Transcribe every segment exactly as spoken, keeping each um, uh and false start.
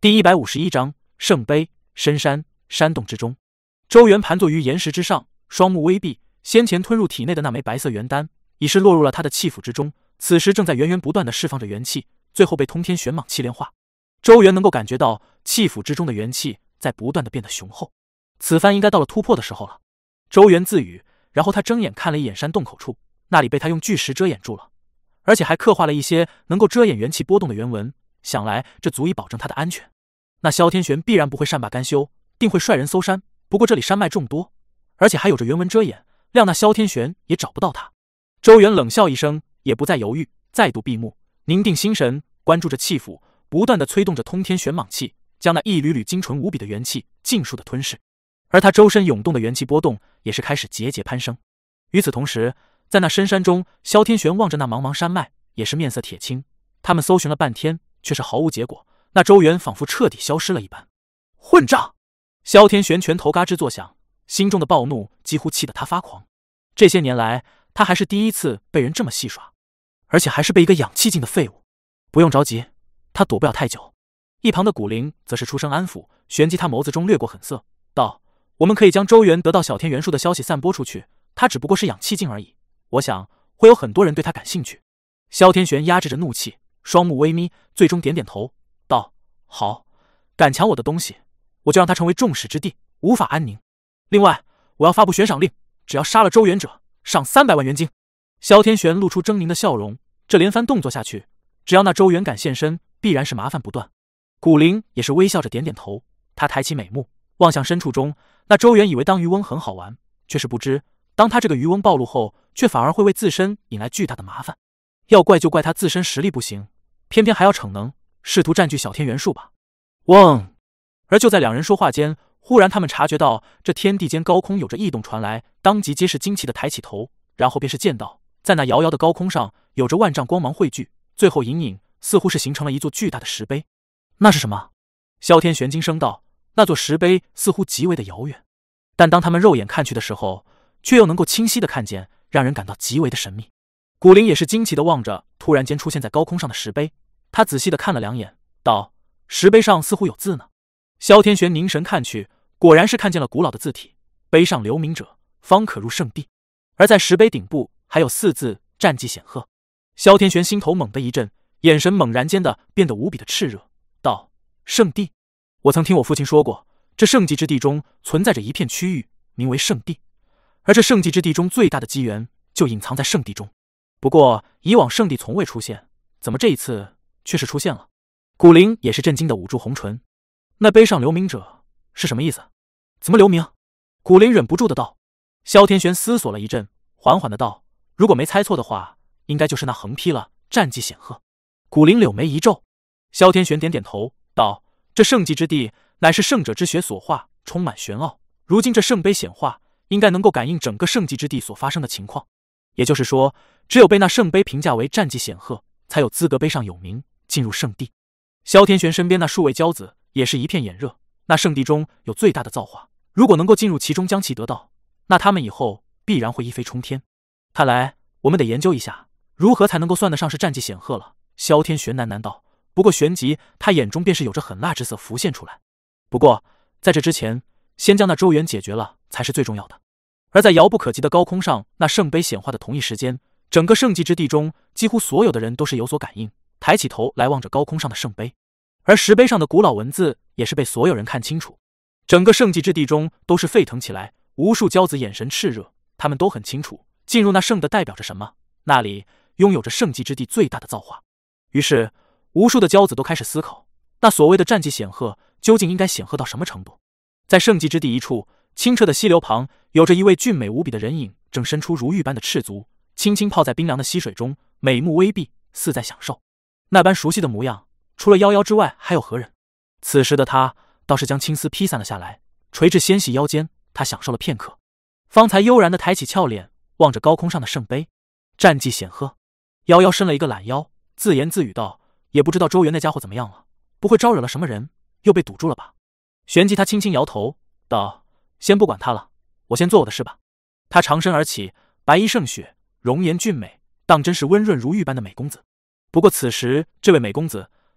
第一百五十一章圣杯。深山山洞之中，周元盘坐于岩石之上，双目微闭。先前吞入体内的那枚白色元丹已是落入了他的气府之中，此时正在源源不断地释放着元气，最后被通天玄蟒气炼化。周元能够感觉到气府之中的元气在不断地变得雄厚，此番应该到了突破的时候了。周元自语，然后他睁眼看了一眼山洞口处，那里被他用巨石遮掩住了，而且还刻画了一些能够遮掩元气波动的原文，想来这足以保证他的安全。那萧天玄必然不会善罢甘休，定会率人搜山，不过这里山脉众多，而且还有着原文遮掩，谅那萧天玄也找不到他。周元冷笑一声，也不再犹豫，再度闭目，凝定心神，关注着气府，不断地催动着通天玄蟒气，将那一缕缕精纯无比的元气尽数的吞噬。而他周身涌动的元气波动也是开始节节攀升。与此同时，在那深山中，萧天玄望着那茫茫山脉，也是面色铁青。他们搜寻了半天，却是毫无结果。那周元仿佛彻底消失了一般。混账！萧天玄拳头嘎吱作响，心中的暴怒几乎气得他发狂。这些年来，他还是第一次被人这么戏耍，而且还是被一个养气境的废物。不用着急，他躲不了太久。一旁的古灵则是出声安抚，旋即他眸子中掠过狠色，道：我们可以将周元得到小天元术的消息散播出去，他只不过是养气境而已，我想会有很多人对他感兴趣。萧天玄压制着怒气，双目微眯，最终点点头，道：好，敢抢我的东西，我就让他成为众矢之的，无法安宁。另外，我要发布悬赏令，只要杀了周元者，赏三百万元金。萧天玄露出狰狞的笑容，这连番动作下去，只要那周元敢现身，必然是麻烦不断。古灵也是微笑着点点头，他抬起美目，望向深处中，那周元以为当渔翁很好玩，却是不知，当他这个渔翁暴露后，却反而会为自身引来巨大的麻烦。要怪就怪他自身实力不行，偏偏还要逞能，试图占据小天元术吧。嗡！而就在两人说话间，忽然他们察觉到这天地间高空有着异动传来，当即皆是惊奇的抬起头，然后便是见到在那遥遥的高空上有着万丈光芒汇聚，最后隐隐似乎是形成了一座巨大的石碑。那是什么？萧天玄惊声道。那座石碑似乎极为的遥远，但当他们肉眼看去的时候，却又能够清晰的看见，让人感到极为的神秘。古灵也是惊奇的望着突然间出现在高空上的石碑，他仔细的看了两眼，道：石碑上似乎有字呢。萧天玄凝神看去，果然是看见了古老的字体，碑上留名者方可入圣地。而在石碑顶部还有四字：战绩显赫。萧天玄心头猛地一震，眼神猛然间的变得无比的炽热，道：圣地。我曾听我父亲说过，这圣迹之地中存在着一片区域，名为圣地，而这圣迹之地中最大的机缘就隐藏在圣地中。不过以往圣地从未出现，怎么这一次却是出现了？古灵也是震惊的捂住红唇。那碑上留名者是什么意思？怎么留名？古灵忍不住的道。萧天玄思索了一阵，缓缓的道：如果没猜错的话，应该就是那横批了战绩显赫。古灵柳眉一皱，萧天玄点点头道：这圣迹之地乃是圣者之血所化，充满玄奥，如今这圣碑显化，应该能够感应整个圣迹之地所发生的情况。也就是说，只有被那圣碑评价为战绩显赫，才有资格碑上有名，进入圣地。萧天玄身边那数位骄子也是一片眼热，那圣地中有最大的造化，如果能够进入其中将其得到，那他们以后必然会一飞冲天。看来我们得研究一下，如何才能够算得上是战绩显赫了。萧天玄喃喃道。不过旋即他眼中便是有着狠辣之色浮现出来。不过在这之前，先将那周元解决了才是最重要的。而在遥不可及的高空上，那圣碑显化的同一时间，整个圣迹之地中几乎所有的人都是有所感应，抬起头来望着高空上的圣碑。而石碑上的古老文字也是被所有人看清楚，整个圣迹之地中都是沸腾起来，无数骄子眼神炽热，他们都很清楚进入那圣的代表着什么，那里拥有着圣迹之地最大的造化。于是无数的骄子都开始思考，那所谓的战绩显赫究竟应该显赫到什么程度。在圣迹之地一处，清澈的溪流旁，有着一位俊美无比的人影，正伸出如玉般的赤足，轻轻泡在冰凉的溪水中，美目微闭，似在享受。那般熟悉的模样，除了夭夭之外还有何人？此时的他倒是将青丝披散了下来，垂至纤细腰间，他享受了片刻，方才悠然地抬起俏脸，望着高空上的圣碑。战绩显赫。夭夭伸了一个懒腰，自言自语道：也不知道周元那家伙怎么样了，不会招惹了什么人，又被堵住了吧？旋即他轻轻摇头道：先不管他了，我先做我的事吧。他长身而起，白衣胜雪，容颜俊美，当真是温润如玉般的美公子。不过此时这位美公子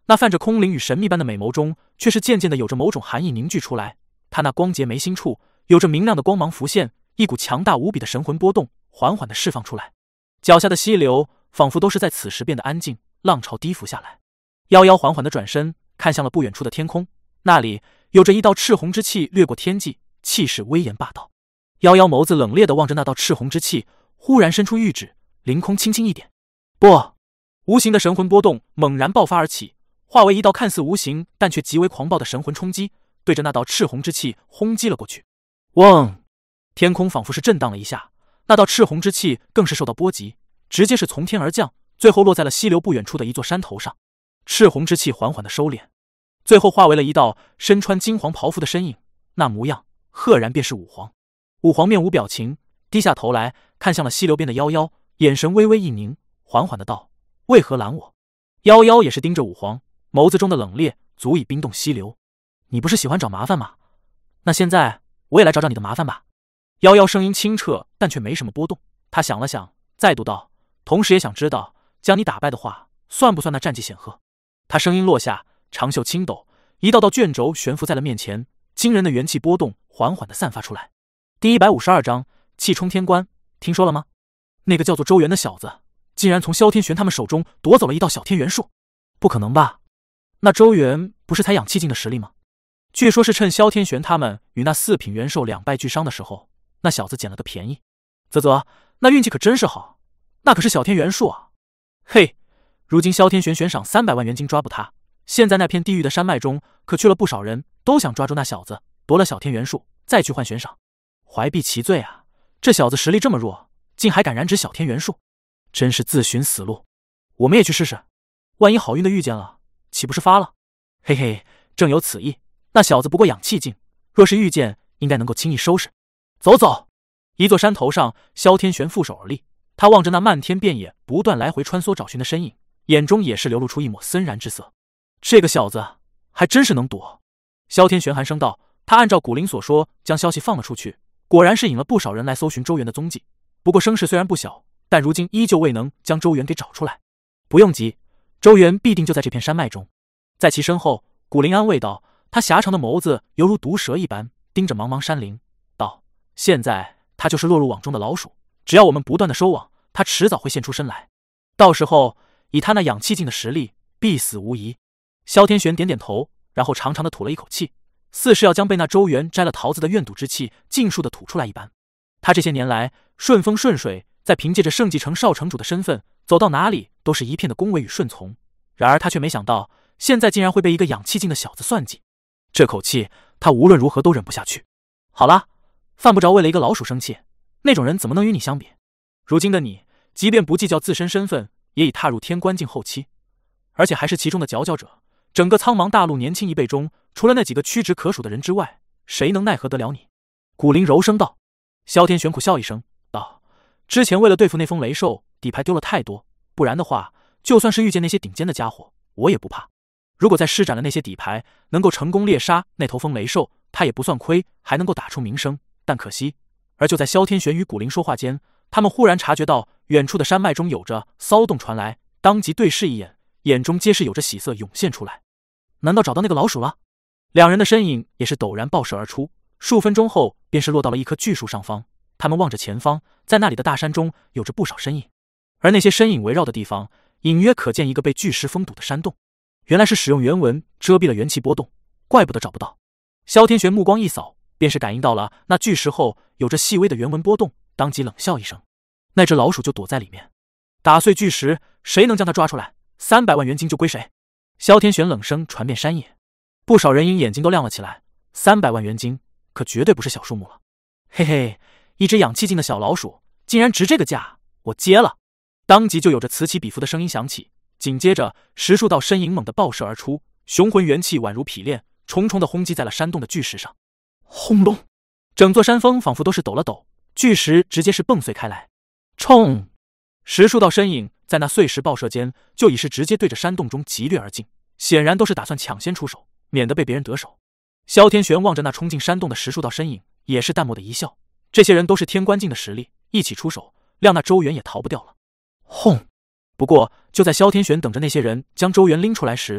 那泛着空灵与神秘般的美眸中，却是渐渐的有着某种寒意凝聚出来。他那光洁眉心处有着明亮的光芒浮现，一股强大无比的神魂波动缓缓的释放出来。脚下的溪流仿佛都是在此时变得安静，浪潮低伏下来。夭夭缓缓的转身，看向了不远处的天空，那里有着一道赤红之气掠过天际，气势威严霸道。夭夭眸子冷冽地望着那道赤红之气，忽然伸出玉指，凌空轻轻一点，不，无形的神魂波动猛然爆发而起，化为一道看似无形但却极为狂暴的神魂冲击，对着那道赤红之气轰击了过去。嗡！天空仿佛是震荡了一下，那道赤红之气更是受到波及，直接是从天而降，最后落在了溪流不远处的一座山头上。赤红之气缓缓的收敛，最后化为了一道身穿金黄袍服的身影，那模样赫然便是武皇。武皇面无表情，低下头来看向了溪流边的夭夭，眼神微微一凝，缓缓的道：为何拦我？夭夭也是盯着武皇，眸子中的冷冽足以冰冻溪流。你不是喜欢找麻烦吗？那现在我也来找找你的麻烦吧。夭夭声音清澈，但却没什么波动。他想了想，再度道：同时也想知道，将你打败的话，算不算那战绩显赫？他声音落下，长袖轻抖，一道道卷轴悬浮在了面前，惊人的元气波动缓缓地散发出来。第一百五十二章气冲天关，听说了吗？那个叫做周元的小子，竟然从萧天玄他们手中夺走了一道小天元术。不可能吧？那周元不是才养气境的实力吗？据说是趁萧天玄他们与那四品元兽两败俱伤的时候，那小子捡了个便宜。啧啧，那运气可真是好，那可是小天元术啊！嘿，如今萧天玄悬赏三百万元金抓捕他，现在那片地狱的山脉中可去了不少人，都想抓住那小子，夺了小天元术，再去换悬赏。怀璧其罪啊！这小子实力这么弱，竟还敢染指小天元术，真是自寻死路。我们也去试试，万一好运的遇见了，岂不是发了？嘿嘿，正有此意。那小子不过养气境，若是遇见，应该能够轻易收拾。走走！一座山头上，萧天玄负手而立，他望着那漫天遍野不断来回穿梭找寻的身影，眼中也是流露出一抹森然之色。这个小子还真是能躲。萧天玄寒声道，他按照古灵所说，将消息放了出去，果然是引了不少人来搜寻周元的踪迹。不过声势虽然不小，但如今依旧未能将周元给找出来。不用急，周元必定就在这片山脉中。在其身后，古灵安慰道，他狭长的眸子犹如毒蛇一般盯着茫茫山林，道：现在他就是落入网中的老鼠，只要我们不断的收网，他迟早会现出身来。到时候以他那养气境的实力，必死无疑。萧天玄点点头，然后长长的吐了一口气，似是要将被那周元摘了桃子的怨毒之气尽数的吐出来一般。他这些年来顺风顺水，在凭借着圣继承少城主的身份，走到哪里都是一片的恭维与顺从。然而他却没想到，现在竟然会被一个养气境的小子算计。这口气他无论如何都忍不下去。好了，犯不着为了一个老鼠生气，那种人怎么能与你相比？如今的你，即便不计较自身身份，也已踏入天关境后期，而且还是其中的佼佼者。整个苍茫大陆年轻一辈中，除了那几个屈指可数的人之外，谁能奈何得了你？古灵柔声道。萧天玄苦笑一声道，之前为了对付那封雷兽，底牌丢了太多，不然的话，就算是遇见那些顶尖的家伙，我也不怕。如果再施展了那些底牌，能够成功猎杀那头风雷兽，他也不算亏，还能够打出名声。但可惜，而就在萧天玄与古灵说话间，他们忽然察觉到远处的山脉中有着骚动传来，当即对视一眼，眼中皆是有着喜色涌现出来。难道找到那个老鼠了？两人的身影也是陡然爆射而出，数分钟后便是落到了一棵巨树上方。他们望着前方，在那里的大山中有着不少身影，而那些身影围绕的地方，隐约可见一个被巨石封堵的山洞。原来是使用原文遮蔽了元气波动，怪不得找不到。萧天玄目光一扫，便是感应到了那巨石后有着细微的原文波动，当即冷笑一声，那只老鼠就躲在里面。打碎巨石，谁能将它抓出来，三百万元金就归谁。萧天玄冷声传遍山野，不少人影眼睛都亮了起来。三百万元金可绝对不是小数目了。嘿嘿，一只养气境的小老鼠竟然值这个价，我接了。当即就有着此起彼伏的声音响起，紧接着十数道身影猛地爆射而出，雄浑元气宛如匹练，重重地轰击在了山洞的巨石上。轰隆，整座山峰仿佛都是抖了抖，巨石直接是蹦碎开来。冲！十数道身影在那碎石爆射间，就已是直接对着山洞中急掠而进，显然都是打算抢先出手，免得被别人得手。萧天玄望着那冲进山洞的十数道身影，也是淡漠的一笑。这些人都是天关境的实力，一起出手，谅那周元也逃不掉了。轰！不过就在萧天玄等着那些人将周元拎出来时，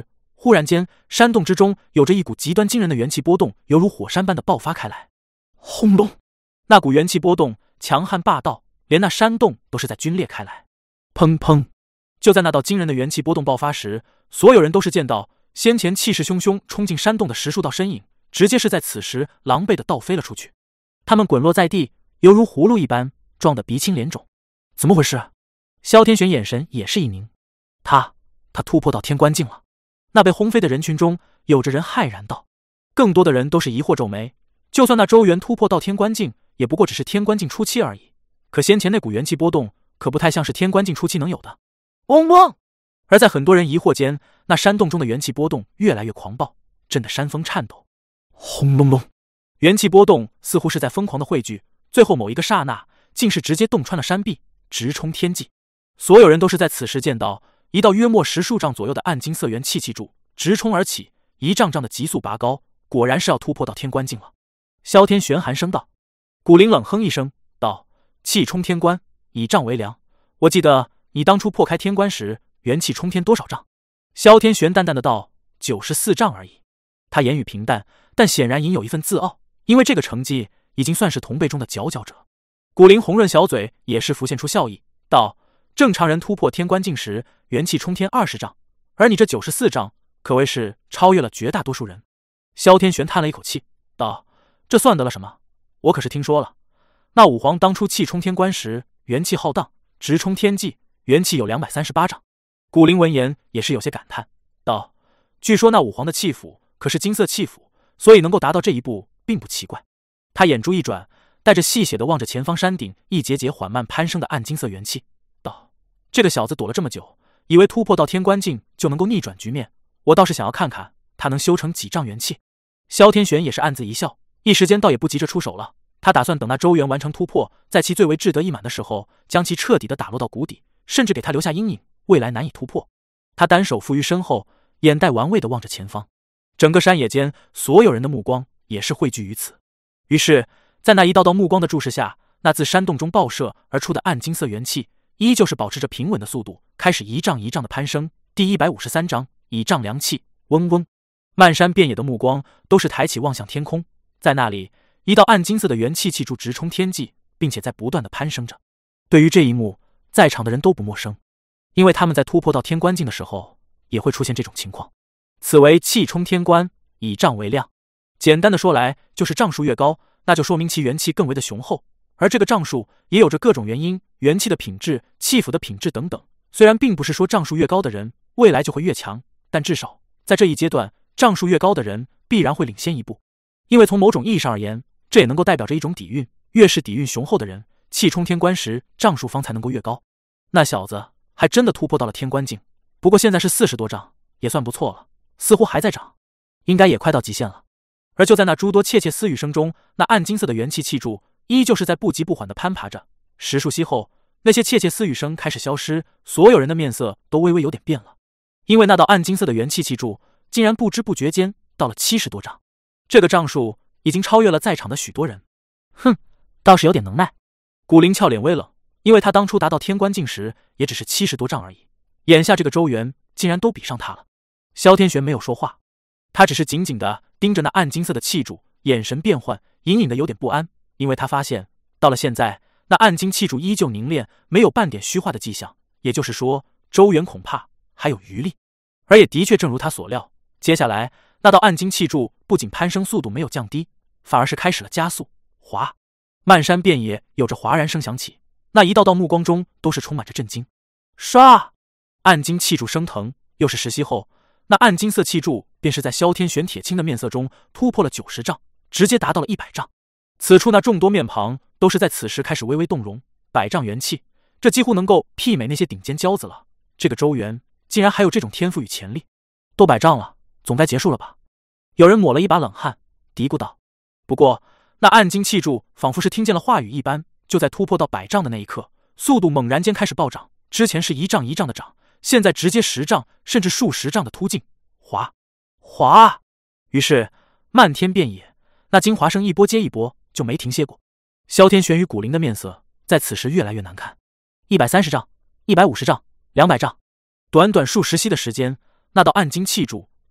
忽然间，山洞之中有着一股极端惊人的元气波动，犹如火山般的爆发开来。轰隆！那股元气波动强悍霸道，连那山洞都是在皲裂开来。砰砰！就在那道惊人的元气波动爆发时，所有人都是见到先前气势汹汹冲进山洞的十数道身影，直接是在此时狼狈的倒飞了出去。他们滚落在地，犹如葫芦一般，撞得鼻青脸肿。怎么回事？萧天玄眼神也是一凝，他他突破到天关境了。那被轰飞的人群中，有着人骇然道，更多的人都是疑惑皱眉。就算那周元突破到天关境，也不过只是天关境初期而已。可先前那股元气波动，可不太像是天关境初期能有的。嗡嗡！而在很多人疑惑间，那山洞中的元气波动越来越狂暴，震得山峰颤抖。轰隆隆！元气波动似乎是在疯狂的汇聚，最后某一个刹那，竟是直接洞穿了山壁，直冲天际。所有人都是在此时见到一道约莫十数丈左右的暗金色元气气柱直冲而起，一丈丈的急速拔高，果然是要突破到天关境了。萧天玄寒声道。古灵冷哼一声道：气冲天关，以丈为量。我记得你当初破开天关时，元气冲天多少丈？萧天玄淡淡的道：九十四丈而已。他言语平淡，但显然隐有一份自傲，因为这个成绩已经算是同辈中的佼佼者。古灵红润小嘴也是浮现出笑意，道：正常人突破天关境时，元气冲天二十丈，而你这九十四丈，可谓是超越了绝大多数人。萧天玄叹了一口气，道：这算得了什么？我可是听说了，那武皇当初气冲天关时，元气浩荡，直冲天际，元气有两百三十八丈。古灵闻言也是有些感叹，道：据说那武皇的气府可是金色气府，所以能够达到这一步并不奇怪。他眼珠一转，带着戏谑的望着前方山顶一节节缓慢攀升的暗金色元气，道：这个小子躲了这么久，以为突破到天关境就能够逆转局面，我倒是想要看看他能修成几丈元气。萧天玄也是暗自一笑，一时间倒也不急着出手了，他打算等那周元完成突破，在其最为志得意满的时候，将其彻底的打落到谷底，甚至给他留下阴影，未来难以突破。他单手负于身后，眼带玩味的望着前方，整个山野间所有人的目光也是汇聚于此。于是在那一道道目光的注视下，那自山洞中爆射而出的暗金色元气依旧是保持着平稳的速度，开始一丈一丈的攀升。第一百五十三章，以丈量气。嗡嗡！漫山遍野的目光都是抬起望向天空，在那里，一道暗金色的元气气柱直冲天际，并且在不断的攀升着。对于这一幕，在场的人都不陌生，因为他们在突破到天关境的时候，也会出现这种情况。此为气冲天关，以丈为量。简单的说来，就是丈数越高，那就说明其元气更为的雄厚，而这个丈数也有着各种原因，元气的品质、气府的品质等等。虽然并不是说丈数越高的人未来就会越强，但至少在这一阶段，丈数越高的人必然会领先一步。因为从某种意义上而言，这也能够代表着一种底蕴，越是底蕴雄厚的人，气冲天关时丈数方才能够越高。那小子还真的突破到了天关境，不过现在是四十多丈，也算不错了，似乎还在涨，应该也快到极限了。而就在那诸多窃窃私语声中，那暗金色的元气气柱依旧是在不急不缓地攀爬着。十数息后，那些窃窃私语声开始消失，所有人的面色都微微有点变了，因为那道暗金色的元气气柱竟然不知不觉间到了七十多丈，这个丈数已经超越了在场的许多人。哼，倒是有点能耐。古灵俏脸微冷，因为他当初达到天关境时也只是七十多丈而已，眼下这个周元竟然都比上他了。萧天玄没有说话，他只是紧紧地盯着那暗金色的气柱，眼神变幻，隐隐的有点不安，因为他发现到了现在，那暗金气柱依旧凝练，没有半点虚化的迹象，也就是说周元恐怕还有余力。而也的确正如他所料，接下来那道暗金气柱不仅攀升速度没有降低，反而是开始了加速。哗！漫山遍野有着哗然声响起，那一道道目光中都是充满着震惊。唰！暗金气柱升腾，又是十息后，那暗金色气柱便是在萧天玄铁青的面色中突破了九十丈，直接达到了一百丈。此处那众多面庞都是在此时开始微微动容。百丈元气，这几乎能够媲美那些顶尖骄子了。这个周元竟然还有这种天赋与潜力，都百丈了，总该结束了吧？有人抹了一把冷汗，嘀咕道。不过那暗金气柱仿佛是听见了话语一般，就在突破到百丈的那一刻，速度猛然间开始暴涨，之前是一丈一丈的涨，现在直接十丈甚至数十丈的突进。哗哗！于是漫天遍野那惊哗声一波接一波，就没停歇过。萧天玄与古灵的面色在此时越来越难看。一百三十丈，一百五十丈，两百丈，短短数十息的时间，那道暗金气柱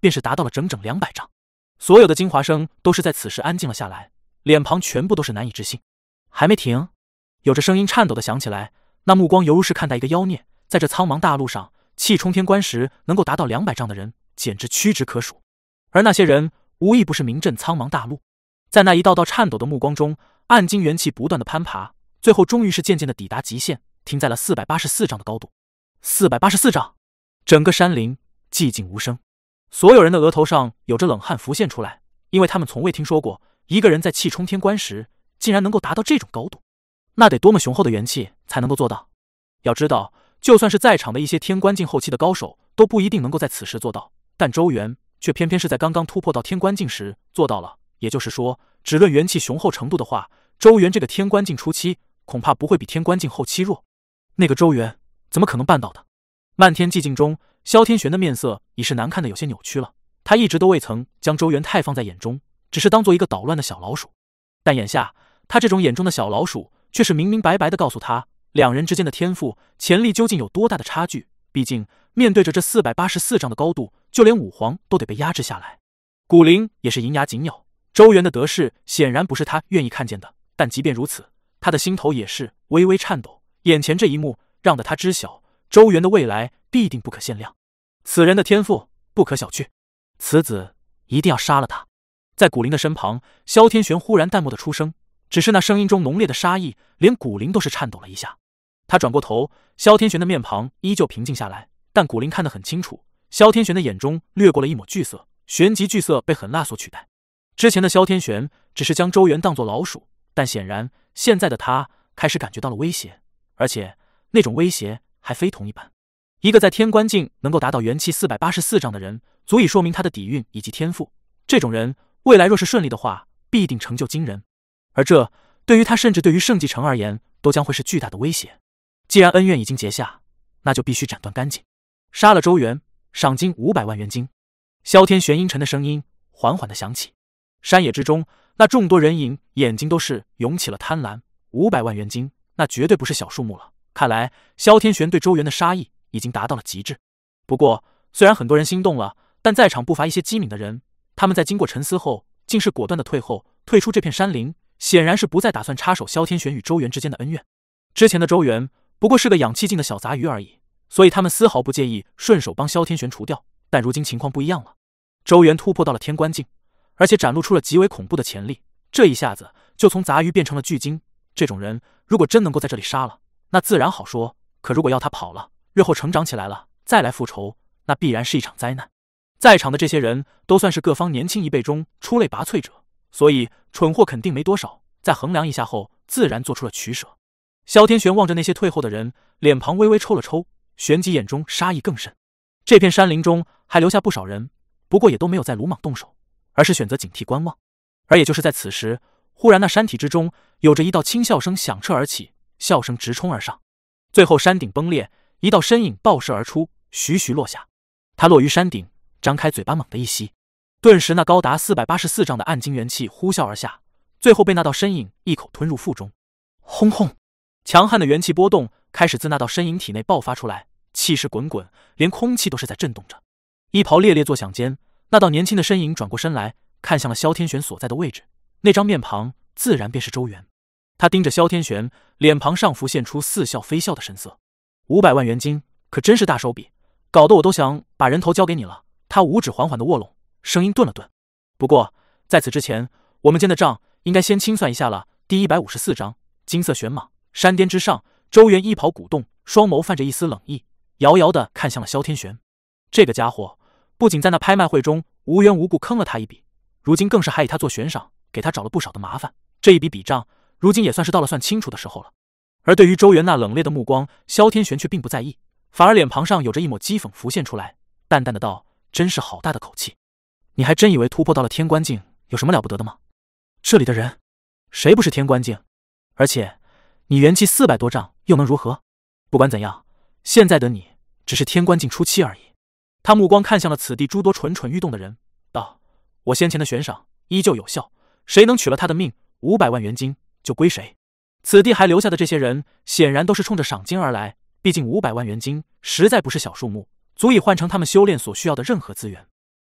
便是达到了整整两百丈。所有的精华生都是在此时安静了下来，脸庞全部都是难以置信。还没停，有着声音颤抖的响起来，那目光犹如是看待一个妖孽。在这苍茫大陆上，气冲天关时能够达到两百丈的人，简直屈指可数。而那些人无一不是名震苍茫大陆。在那一道道颤抖的目光中，暗金元气不断的攀爬，最后终于是渐渐的抵达极限，停在了四百八十四丈的高度。四百八十四丈，整个山林寂静无声。所有人的额头上有着冷汗浮现出来，因为他们从未听说过一个人在气冲天关时竟然能够达到这种高度，那得多么雄厚的元气才能够做到。要知道，就算是在场的一些天关境后期的高手都不一定能够在此时做到，但周元却偏偏是在刚刚突破到天关境时做到了。也就是说，只论元气雄厚程度的话，周元这个天关境初期恐怕不会比天关境后期弱。那个周元怎么可能办到的？漫天寂静中，萧天玄的面色已是难看的有些扭曲了。他一直都未曾将周元太放在眼中，只是当做一个捣乱的小老鼠。但眼下，他这种眼中的小老鼠却是明明白白地告诉他，两人之间的天赋潜力究竟有多大的差距。毕竟面对着这四百八十四丈的高度，就连武皇都得被压制下来。古灵也是银牙紧咬，周元的得势显然不是他愿意看见的，但即便如此，他的心头也是微微颤抖。眼前这一幕让得他知晓，周元的未来必定不可限量。此人的天赋不可小觑，此子一定要杀了他。在古灵的身旁，萧天玄忽然淡漠的出声，只是那声音中浓烈的杀意，连古灵都是颤抖了一下。他转过头，萧天玄的面庞依旧平静下来，但古灵看得很清楚，萧天玄的眼中掠过了一抹惧色，旋即惧色被狠辣所取代。之前的萧天玄只是将周元当作老鼠，但显然现在的他开始感觉到了威胁，而且那种威胁还非同一般。一个在天关境能够达到元气四百八十四丈的人，足以说明他的底蕴以及天赋。这种人未来若是顺利的话，必定成就惊人，而这对于他甚至对于圣继承而言都将会是巨大的威胁。既然恩怨已经结下，那就必须斩断干净。杀了周元，赏金五百万元金。萧天玄阴沉的声音缓缓地响起。山野之中，那众多人影眼睛都是涌起了贪婪。五百万元金，那绝对不是小数目了。看来萧天玄对周元的杀意已经达到了极致。不过，虽然很多人心动了，但在场不乏一些机敏的人，他们在经过沉思后，竟是果断的退后，退出这片山林，显然是不再打算插手萧天玄与周元之间的恩怨。之前的周元不过是个养气境的小杂鱼而已，所以他们丝毫不介意顺手帮萧天玄除掉。但如今情况不一样了，周元突破到了天关境，而且展露出了极为恐怖的潜力，这一下子就从杂鱼变成了巨鲸。这种人如果真能够在这里杀了，那自然好说，可如果要他跑了，日后成长起来了再来复仇，那必然是一场灾难。在场的这些人都算是各方年轻一辈中出类拔萃者，所以蠢货肯定没多少，在衡量一下后自然做出了取舍。萧天玄望着那些退后的人，脸庞微微抽了抽，旋即眼中杀意更甚。这片山林中还留下不少人，不过也都没有再鲁莽动手，而是选择警惕观望。而也就是在此时，忽然那山体之中有着一道轻笑声响彻而起，笑声直冲而上，最后山顶崩裂，一道身影爆射而出，徐徐落下。他落于山顶，张开嘴巴猛地一吸，顿时那高达四百八十四丈的暗金元气呼啸而下，最后被那道身影一口吞入腹中。轰轰，强悍的元气波动开始自那道身影体内爆发出来，气势滚滚，连空气都是在震动着。一袍猎猎作响间，那道年轻的身影转过身来，看向了萧天玄所在的位置，那张面庞自然便是周元。他盯着萧天玄，脸庞上浮现出似笑非笑的神色。五百万元金可真是大手笔，搞得我都想把人头交给你了。他五指缓缓地卧拢，声音顿了顿。不过在此之前，我们间的账应该先清算一下了。第一百五十四章金色玄蟒。山巅之上，周元衣袍鼓动，双眸泛着一丝冷意，遥遥地看向了萧天玄。这个家伙不仅在那拍卖会中无缘无故坑了他一笔，如今更是还以他做悬赏，给他找了不少的麻烦。这一笔笔账如今也算是到了算清楚的时候了。而对于周元那冷冽的目光，萧天玄却并不在意，反而脸庞上有着一抹讥讽浮现出来，淡淡的道：真是好大的口气，你还真以为突破到了天关境有什么了不得的吗？这里的人谁不是天关境？而且你元气四百多丈又能如何？不管怎样，现在的你只是天关境初期而已。他目光看向了此地诸多蠢蠢欲动的人，道：我先前的悬赏依旧有效，谁能取了他的命，五百万元金就归谁。此地还留下的这些人显然都是冲着赏金而来，毕竟五百万元金实在不是小数目，足以换成他们修炼所需要的任何资源。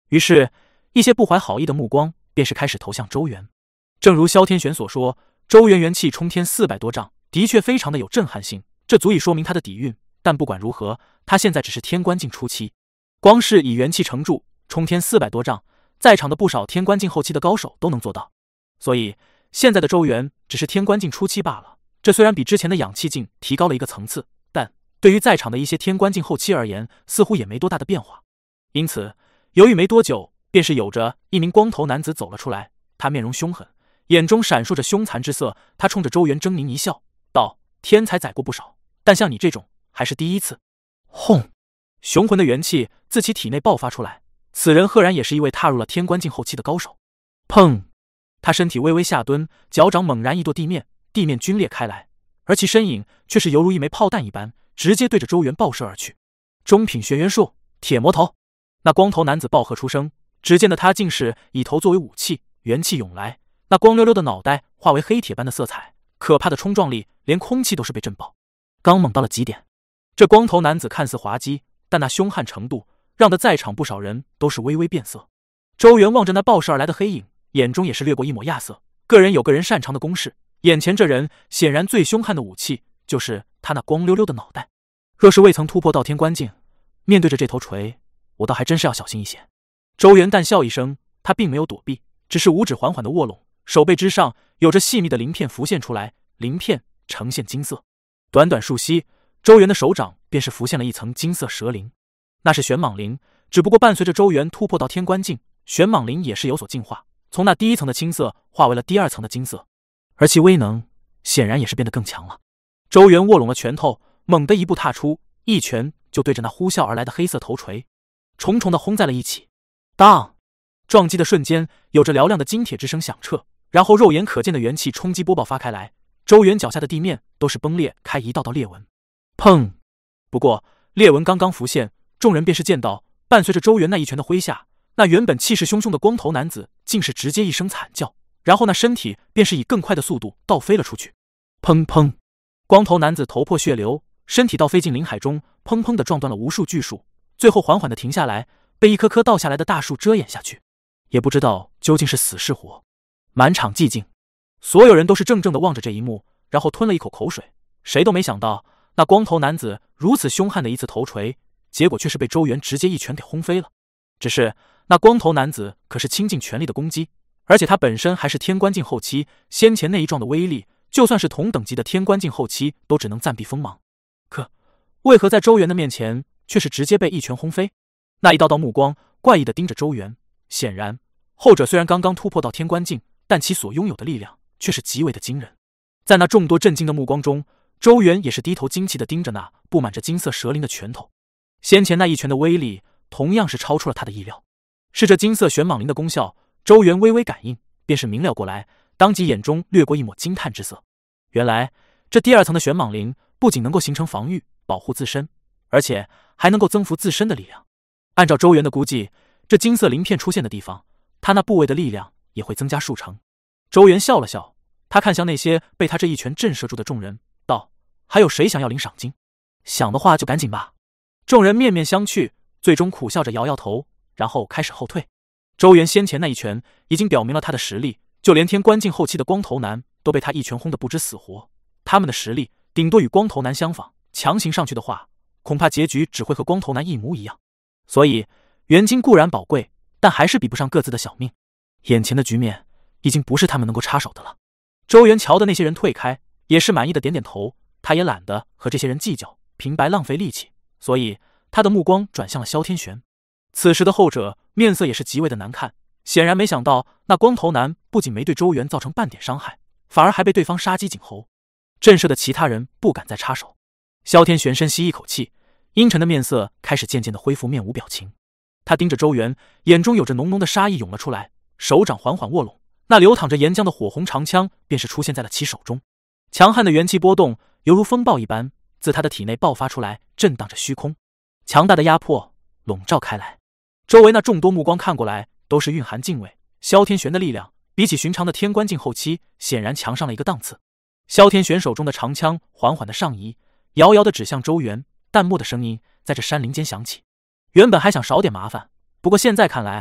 于是，一些不怀好意的目光便是开始投向周原。正如萧天玄所说，周原元气冲天四百多丈，的确非常的有震撼性，这足以说明他的底蕴。但不管如何，他现在只是天官境初期，光是以元气承住，冲天四百多丈，在场的不少天官境后期的高手都能做到。所以，现在的周原只是天官境初期罢了。这虽然比之前的氧气境提高了一个层次，但对于在场的一些天官境后期而言，似乎也没多大的变化。因此，犹豫没多久，便是有着一名光头男子走了出来。他面容凶狠，眼中闪烁着凶残之色。他冲着周原狰狞一笑，道：“天才宰过不少，但像你这种还是第一次。”轰！雄浑的元气自其体内爆发出来。此人赫然也是一位踏入了天官境后期的高手。砰！他身体微微下蹲，脚掌猛然一跺地面，地面皲裂开来，而其身影却是犹如一枚炮弹一般，直接对着周原爆射而去。中品玄元术，铁魔头！那光头男子暴喝出声，只见的他竟是以头作为武器，元气涌来，那光溜溜的脑袋化为黑铁般的色彩，可怕的冲撞力，连空气都是被震爆，刚猛到了极点。这光头男子看似滑稽，但那凶悍程度让得在场不少人都是微微变色。周原望着那爆射而来的黑影，眼中也是掠过一抹亚色。个人有个人擅长的攻势，眼前这人显然最凶悍的武器就是他那光溜溜的脑袋。若是未曾突破到天官境，面对着这头锤，我倒还真是要小心一些。周原淡笑一声，他并没有躲避，只是五指缓缓地握拢，手背之上有着细密的鳞片浮现出来，鳞片呈现金色。短短数息，周原的手掌便是浮现了一层金色蛇鳞，那是玄蟒鳞。只不过伴随着周原突破到天官境，玄蟒鳞也是有所进化，从那第一层的青色化为了第二层的金色，而其威能显然也是变得更强了。周原握拢了拳头，猛地一步踏出，一拳就对着那呼啸而来的黑色头锤重重地轰在了一起。当！撞击的瞬间，有着嘹亮的金铁之声响彻，然后肉眼可见的元气冲击波爆发开来，周原脚下的地面都是崩裂开一道道裂纹。砰！不过裂纹刚刚浮现，众人便是见到，伴随着周原那一拳的挥下，那原本气势汹汹的光头男子竟是直接一声惨叫，然后那身体便是以更快的速度倒飞了出去。砰砰！光头男子头破血流，身体倒飞进林海中，砰砰地撞断了无数巨树，最后缓缓地停下来，被一棵棵倒下来的大树遮掩下去，也不知道究竟是死是活。满场寂静，所有人都是怔怔地望着这一幕，然后吞了一口口水。谁都没想到，那光头男子如此凶悍的一次头锤，结果却是被周原直接一拳给轰飞了。只是那光头男子可是倾尽全力的攻击，而且他本身还是天官境后期，先前那一撞的威力，就算是同等级的天官境后期都只能暂避锋芒。可为何在周原的面前却是直接被一拳轰飞？那一道道目光怪异地盯着周原，显然后者虽然刚刚突破到天官境，但其所拥有的力量却是极为的惊人。在那众多震惊的目光中，周原也是低头惊奇地盯着那布满着金色蛇鳞的拳头。先前那一拳的威力同样是超出了他的意料，是这金色玄蟒鳞的功效。周原微微感应，便是明了过来，当即眼中掠过一抹惊叹之色。原来这第二层的玄蟒鳞不仅能够形成防御保护自身，而且还能够增幅自身的力量。按照周原的估计，这金色鳞片出现的地方，他那部位的力量也会增加数成。周原笑了笑，他看向那些被他这一拳震慑住的众人，道：“还有谁想要领赏金？想的话就赶紧吧。”众人面面相觑，最终苦笑着摇摇头，然后开始后退。周原先前那一拳已经表明了他的实力，就连天官境后期的光头男都被他一拳轰得不知死活。他们的实力顶多与光头男相仿，强行上去的话，恐怕结局只会和光头男一模一样。所以元金固然宝贵，但还是比不上各自的小命。眼前的局面已经不是他们能够插手的了。周原瞧的那些人退开，也是满意的点点头，他也懒得和这些人计较，平白浪费力气，所以他的目光转向了萧天玄。此时的后者面色也是极为的难看，显然没想到那光头男不仅没对周原造成半点伤害，反而还被对方杀鸡儆猴。震慑的其他人不敢再插手。萧天玄深吸一口气，阴沉的面色开始渐渐的恢复面无表情。他盯着周原，眼中有着浓浓的杀意涌了出来，手掌缓缓握拢，那流淌着岩浆的火红长枪便是出现在了其手中。强悍的元气波动犹如风暴一般自他的体内爆发出来，震荡着虚空，强大的压迫笼罩开来。周围那众多目光看过来，都是蕴含敬畏。萧天玄的力量比起寻常的天官境后期，显然强上了一个档次。萧天玄手中的长枪缓缓的上移，遥遥的指向周原，淡漠的声音在这山林间响起。原本还想少点麻烦，不过现在看来，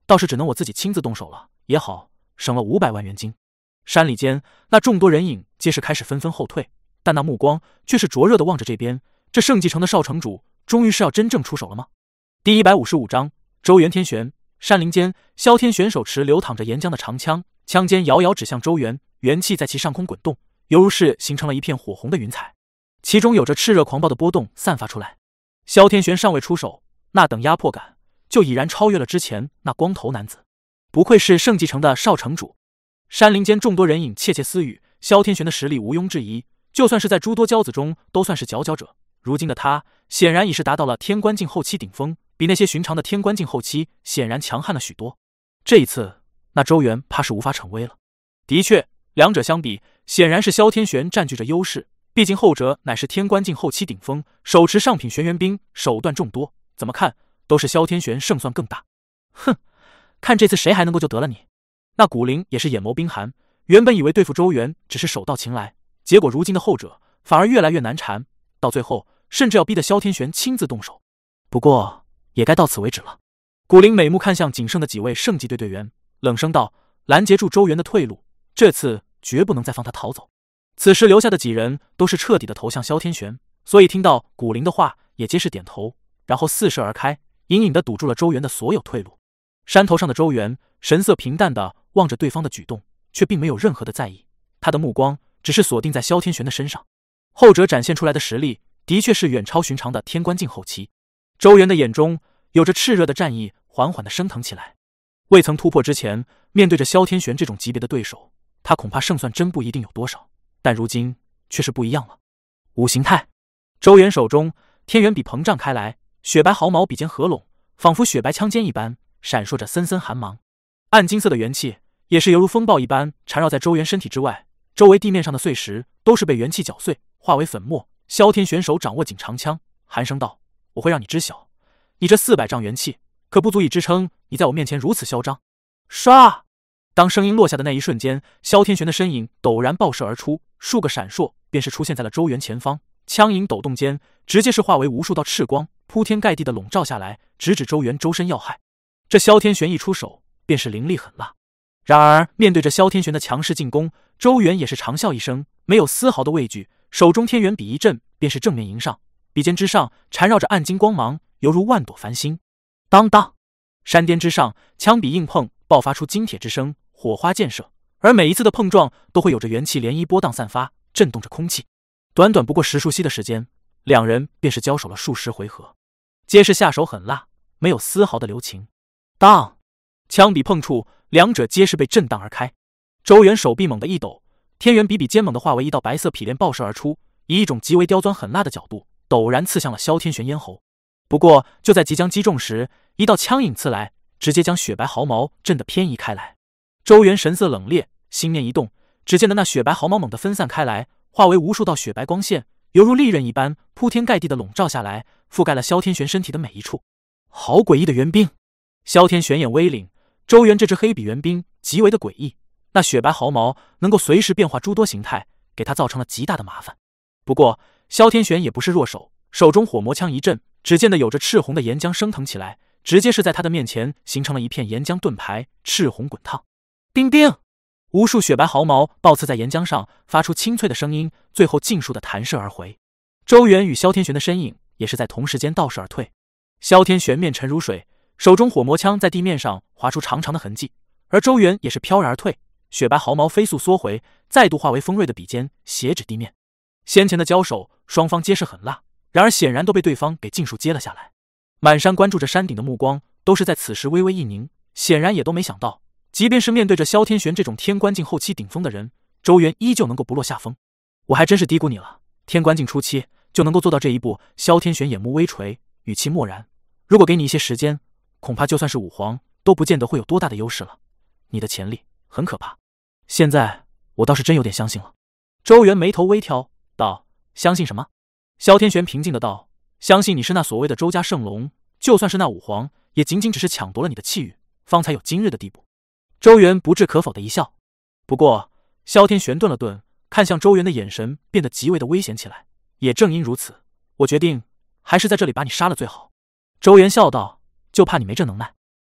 倒是只能我自己亲自动手了，也好，省了五百万元金。山里间，那众多人影皆是开始纷纷后退，但那目光却是灼热的望着这边。这圣继城的少城主，终于是要真正出手了吗？第一百五十五章，周原天旋。山林间，萧天旋手持流淌着岩浆的长枪，枪尖遥遥指向周原，元气在其上空滚动，犹如是形成了一片火红的云彩，其中有着炽热狂暴的波动散发出来。萧天旋尚未出手，那等压迫感就已然超越了之前那光头男子。不愧是圣继城的少城主。山林间众多人影窃窃私语，萧天旋的实力毋庸置疑，就算是在诸多骄子中都算是佼佼者。如今的他显然已是达到了天官境后期顶峰，比那些寻常的天官境后期显然强悍了许多。这一次，那周原怕是无法逞威了。的确，两者相比，显然是萧天旋占据着优势，毕竟后者乃是天官境后期顶峰，手持上品玄元兵，手段众多，怎么看都是萧天旋胜算更大。哼，看这次谁还能够救得了你。那古灵也是眼眸冰寒，原本以为对付周原只是手到擒来，结果如今的后者反而越来越难缠，到最后甚至要逼得萧天旋亲自动手。不过也该到此为止了。古灵美目看向仅剩的几位圣级队队员，冷声道：“拦截住周原的退路，这次绝不能再放他逃走。”此时留下的几人都是彻底的投向萧天旋，所以听到古灵的话也皆是点头，然后四射而开，隐隐的堵住了周原的所有退路。山头上的周原神色平淡的望着对方的举动，却并没有任何的在意，他的目光只是锁定在萧天旋的身上。后者展现出来的实力的确是远超寻常的天官境后期。周原的眼中有着炽热的战意缓缓的升腾起来。未曾突破之前，面对着萧天旋这种级别的对手，他恐怕胜算真不一定有多少，但如今却是不一样了。五行态，周原手中天元笔膨胀开来，雪白毫毛笔尖合拢，仿佛雪白枪尖一般，闪烁着森森寒芒。暗金色的元气也是犹如风暴一般缠绕在周原身体之外，周围地面上的碎石都是被元气搅碎，化为粉末。萧天旋手掌握紧长枪，寒声道：“我会让你知晓，你这四百丈元气可不足以支撑你在我面前如此嚣张。”唰！当声音落下的那一瞬间，萧天旋的身影陡然爆射而出，数个闪烁便是出现在了周原前方，枪影抖动间，直接是化为无数道赤光，铺天盖地的笼罩下来，直指周原周身要害。这萧天旋一出手便是凌厉狠辣。然而面对着萧天旋的强势进攻，周原也是长啸一声，没有丝毫的畏惧，手中天元笔一震，便是正面迎上，笔尖之上缠绕着暗金光芒，犹如万朵繁星。当当，山巅之上，枪笔硬碰，爆发出金铁之声，火花溅射，而每一次的碰撞都会有着元气涟漪波荡散发，震动着空气。短短不过十数息的时间，两人便是交手了数十回合，皆是下手狠辣，没有丝毫的留情。当，枪笔碰触，两者皆是被震荡而开。周原手臂猛地一抖，天元笔笔尖猛地化为一道白色劈链爆射而出，以一种极为刁钻狠辣的角度陡然刺向了萧天旋咽喉。不过就在即将击中时，一道枪影刺来，直接将雪白毫毛震得偏移开来。周原神色冷冽，心念一动，只见的那雪白毫毛猛地分散开来，化为无数道雪白光线，犹如利刃一般铺天盖地的笼罩下来，覆盖了萧天旋身体的每一处。好诡异的援兵！萧天旋眼微凛，周原这支黑笔援兵极为的诡异，那雪白毫毛能够随时变化诸多形态，给他造成了极大的麻烦。不过萧天旋也不是弱手，手中火魔枪一震，只见得有着赤红的岩浆升腾起来，直接是在他的面前形成了一片岩浆盾牌，赤红滚烫。叮叮，无数雪白毫毛爆刺在岩浆上，发出清脆的声音，最后尽数的弹射而回。周原与萧天旋的身影也是在同时间倒射而退。萧天旋面沉如水，手中火魔枪在地面上划出长长的痕迹，而周原也是飘然而退，雪白毫毛飞速缩回，再度化为锋锐的笔尖，斜指地面。先前的交手，双方皆是狠辣，然而显然都被对方给尽数接了下来。满山关注着山顶的目光都是在此时微微一凝，显然也都没想到，即便是面对着萧天旋这种天官境后期顶峰的人，周原依旧能够不落下风。我还真是低估你了，天官境初期就能够做到这一步。萧天旋眼目微垂，语气漠然，如果给你一些时间，恐怕就算是武皇都不见得会有多大的优势了。你的潜力很可怕，现在我倒是真有点相信了。周原眉头微挑道：相信什么？萧天旋平静的道：相信你是那所谓的周家圣龙，就算是那武皇也仅仅只是抢夺了你的气运，方才有今日的地步。周原不置可否的一笑。不过萧天旋顿了顿，看向周原的眼神变得极为的危险起来。也正因如此，我决定还是在这里把你杀了最好。周原笑道：就怕你没这能耐。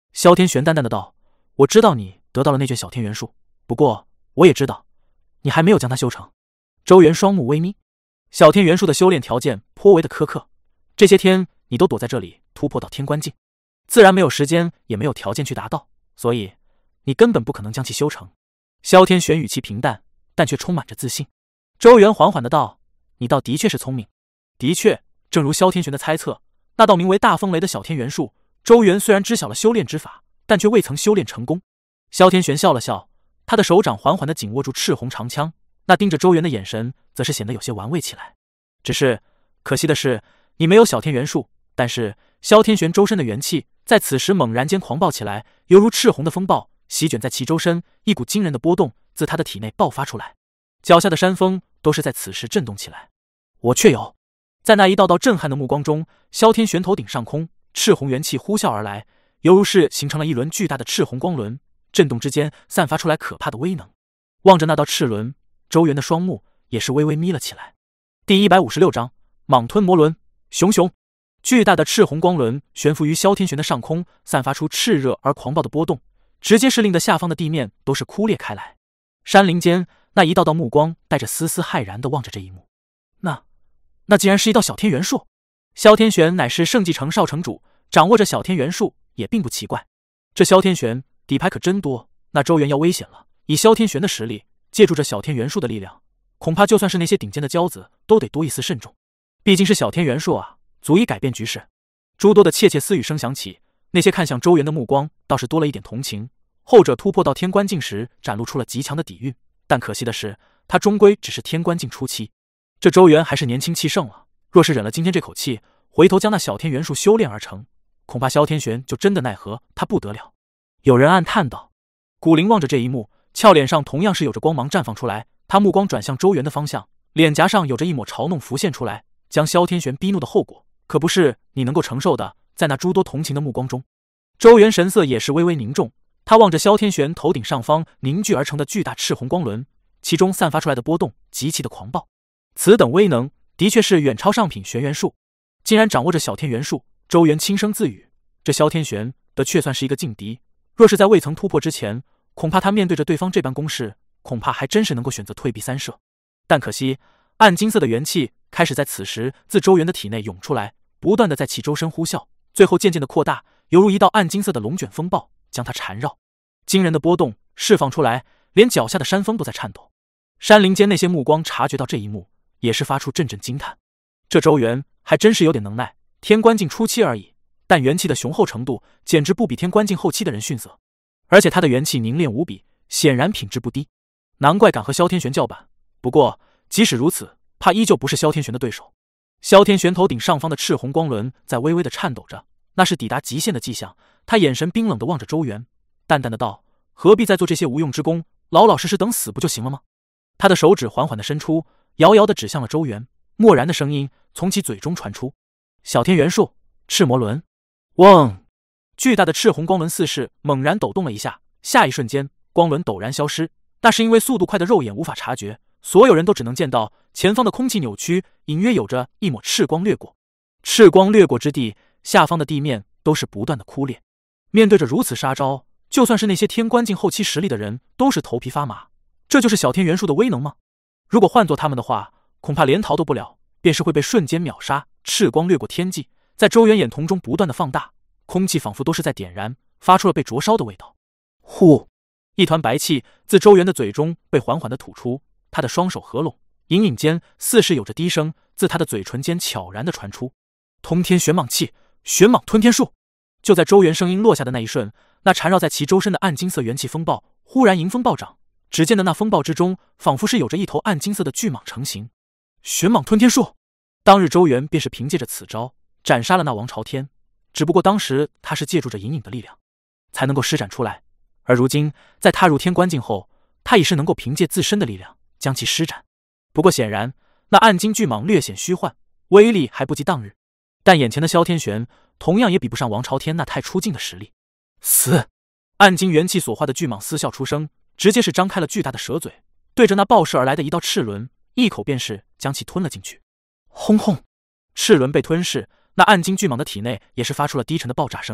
萧天玄淡淡的道：“我知道你得到了那卷小天元术，不过我也知道，你还没有将它修成。”周元双目微眯，小天元术的修炼条件颇为的苛刻，这些天你都躲在这里突破到天关境，自然没有时间也没有条件去达到，所以你根本不可能将其修成。萧天玄语气平淡，但却充满着自信。周元缓缓的道：“你倒的确是聪明。”的确，正如萧天玄的猜测，那道名为大风雷的小天元术，周元虽然知晓了修炼之法，但却未曾修炼成功。萧天玄笑了笑，他的手掌缓缓地紧握住赤红长枪，那盯着周元的眼神则是显得有些玩味起来。只是可惜的是，你没有小天元术。但是萧天玄周身的元气在此时猛然间狂暴起来，犹如赤红的风暴席卷在其周身，一股惊人的波动自他的体内爆发出来，脚下的山峰都是在此时震动起来。我却有。在那一道道震撼的目光中，萧天玄头顶上空，赤红元气呼啸而来，犹如是形成了一轮巨大的赤红光轮，震动之间散发出来可怕的威能。望着那道赤轮，周元的双目也是微微眯了起来。第一百五十六章蟒吞魔轮。熊熊，巨大的赤红光轮悬浮于萧天玄的上空，散发出炽热而狂暴的波动，直接是令得下方的地面都是枯裂开来。山林间那一道道目光带着丝丝骇然地望着这一幕。那那竟然是一道小天元术。萧天玄乃是圣继承少城主，掌握着小天元术也并不奇怪。这萧天玄底牌可真多，那周元要危险了。以萧天玄的实力，借助着小天元术的力量，恐怕就算是那些顶尖的骄子都得多一丝慎重。毕竟是小天元术啊，足以改变局势。诸多的窃窃私语声响起，那些看向周元的目光倒是多了一点同情。后者突破到天关境时展露出了极强的底蕴，但可惜的是，他终归只是天关境初期。这周元还是年轻气盛了，若是忍了今天这口气，回头将那小天元术修炼而成，恐怕萧天玄就真的奈何他不得了。有人暗叹道。古灵望着这一幕，俏脸上同样是有着光芒绽放出来，他目光转向周元的方向，脸颊上有着一抹嘲弄浮现出来，将萧天玄逼怒的后果可不是你能够承受的。在那诸多同情的目光中，周元神色也是微微凝重，他望着萧天玄头顶上方凝聚而成的巨大赤红光轮，其中散发出来的波动极其的狂暴，此等威能的确是远超上品玄元术。竟然掌握着小天元术，周元轻声自语，这萧天玄的确算是一个劲敌，若是在未曾突破之前，恐怕他面对着对方这般攻势，恐怕还真是能够选择退避三舍。但可惜暗金色的元气开始在此时自周元的体内涌出来，不断的在其周身呼啸，最后渐渐的扩大，犹如一道暗金色的龙卷风暴将它缠绕。惊人的波动释放出来，连脚下的山峰都在颤抖。山林间那些目光察觉到这一幕，也是发出阵阵惊叹。这周元还真是有点能耐，天关境初期而已，但元气的雄厚程度简直不比天关境后期的人逊色，而且他的元气凝练无比，显然品质不低，难怪敢和萧天玄叫板。不过即使如此，怕依旧不是萧天玄的对手。萧天玄头顶上方的赤红光轮在微微的颤抖着，那是抵达极限的迹象。他眼神冰冷的望着周元，淡淡的道：何必再做这些无用之功，老老实实等死不就行了吗？他的手指缓缓的伸出，遥遥的指向了周元，漠然的声音从其嘴中传出：小天元术赤魔轮。嗡！巨大的赤红光轮似是猛然抖动了一下，下一瞬间光轮陡然消失，那是因为速度快的肉眼无法察觉，所有人都只能见到前方的空气扭曲，隐约有着一抹赤光掠过。赤光掠过之地，下方的地面都是不断的枯裂。面对着如此杀招，就算是那些天关境后期实力的人都是头皮发麻。这就是小天元术的威能吗？如果换做他们的话，恐怕连逃都不了，便是会被瞬间秒杀。赤光掠过天际，在周元眼瞳中不断的放大，空气仿佛都是在点燃，发出了被灼烧的味道。呼！一团白气自周元的嘴中被缓缓的吐出，他的双手合拢，隐隐间似是有着低声自他的嘴唇间悄然的传出：通天玄蟒气，玄蟒吞天术。就在周元声音落下的那一瞬，那缠绕在其周身的暗金色元气风暴忽然迎风暴涨，只见的那风暴之中仿佛是有着一头暗金色的巨蟒成型。玄蟒吞天术，当日周元便是凭借着此招斩杀了那王朝天，只不过当时他是借助着隐隐的力量才能够施展出来，而如今在踏入天关境后，他已是能够凭借自身的力量将其施展。不过显然那暗金巨蟒略显虚幻，威力还不及当日，但眼前的萧天玄同样也比不上王朝天那太出劲的实力。死！暗金元气所化的巨蟒嘶啸出声，直接是张开了巨大的蛇嘴，对着那爆射而来的一道赤轮，一口便是将其吞了进去。轰轰！赤轮被吞噬，那暗金巨蟒的体内也是发出了低沉的爆炸声，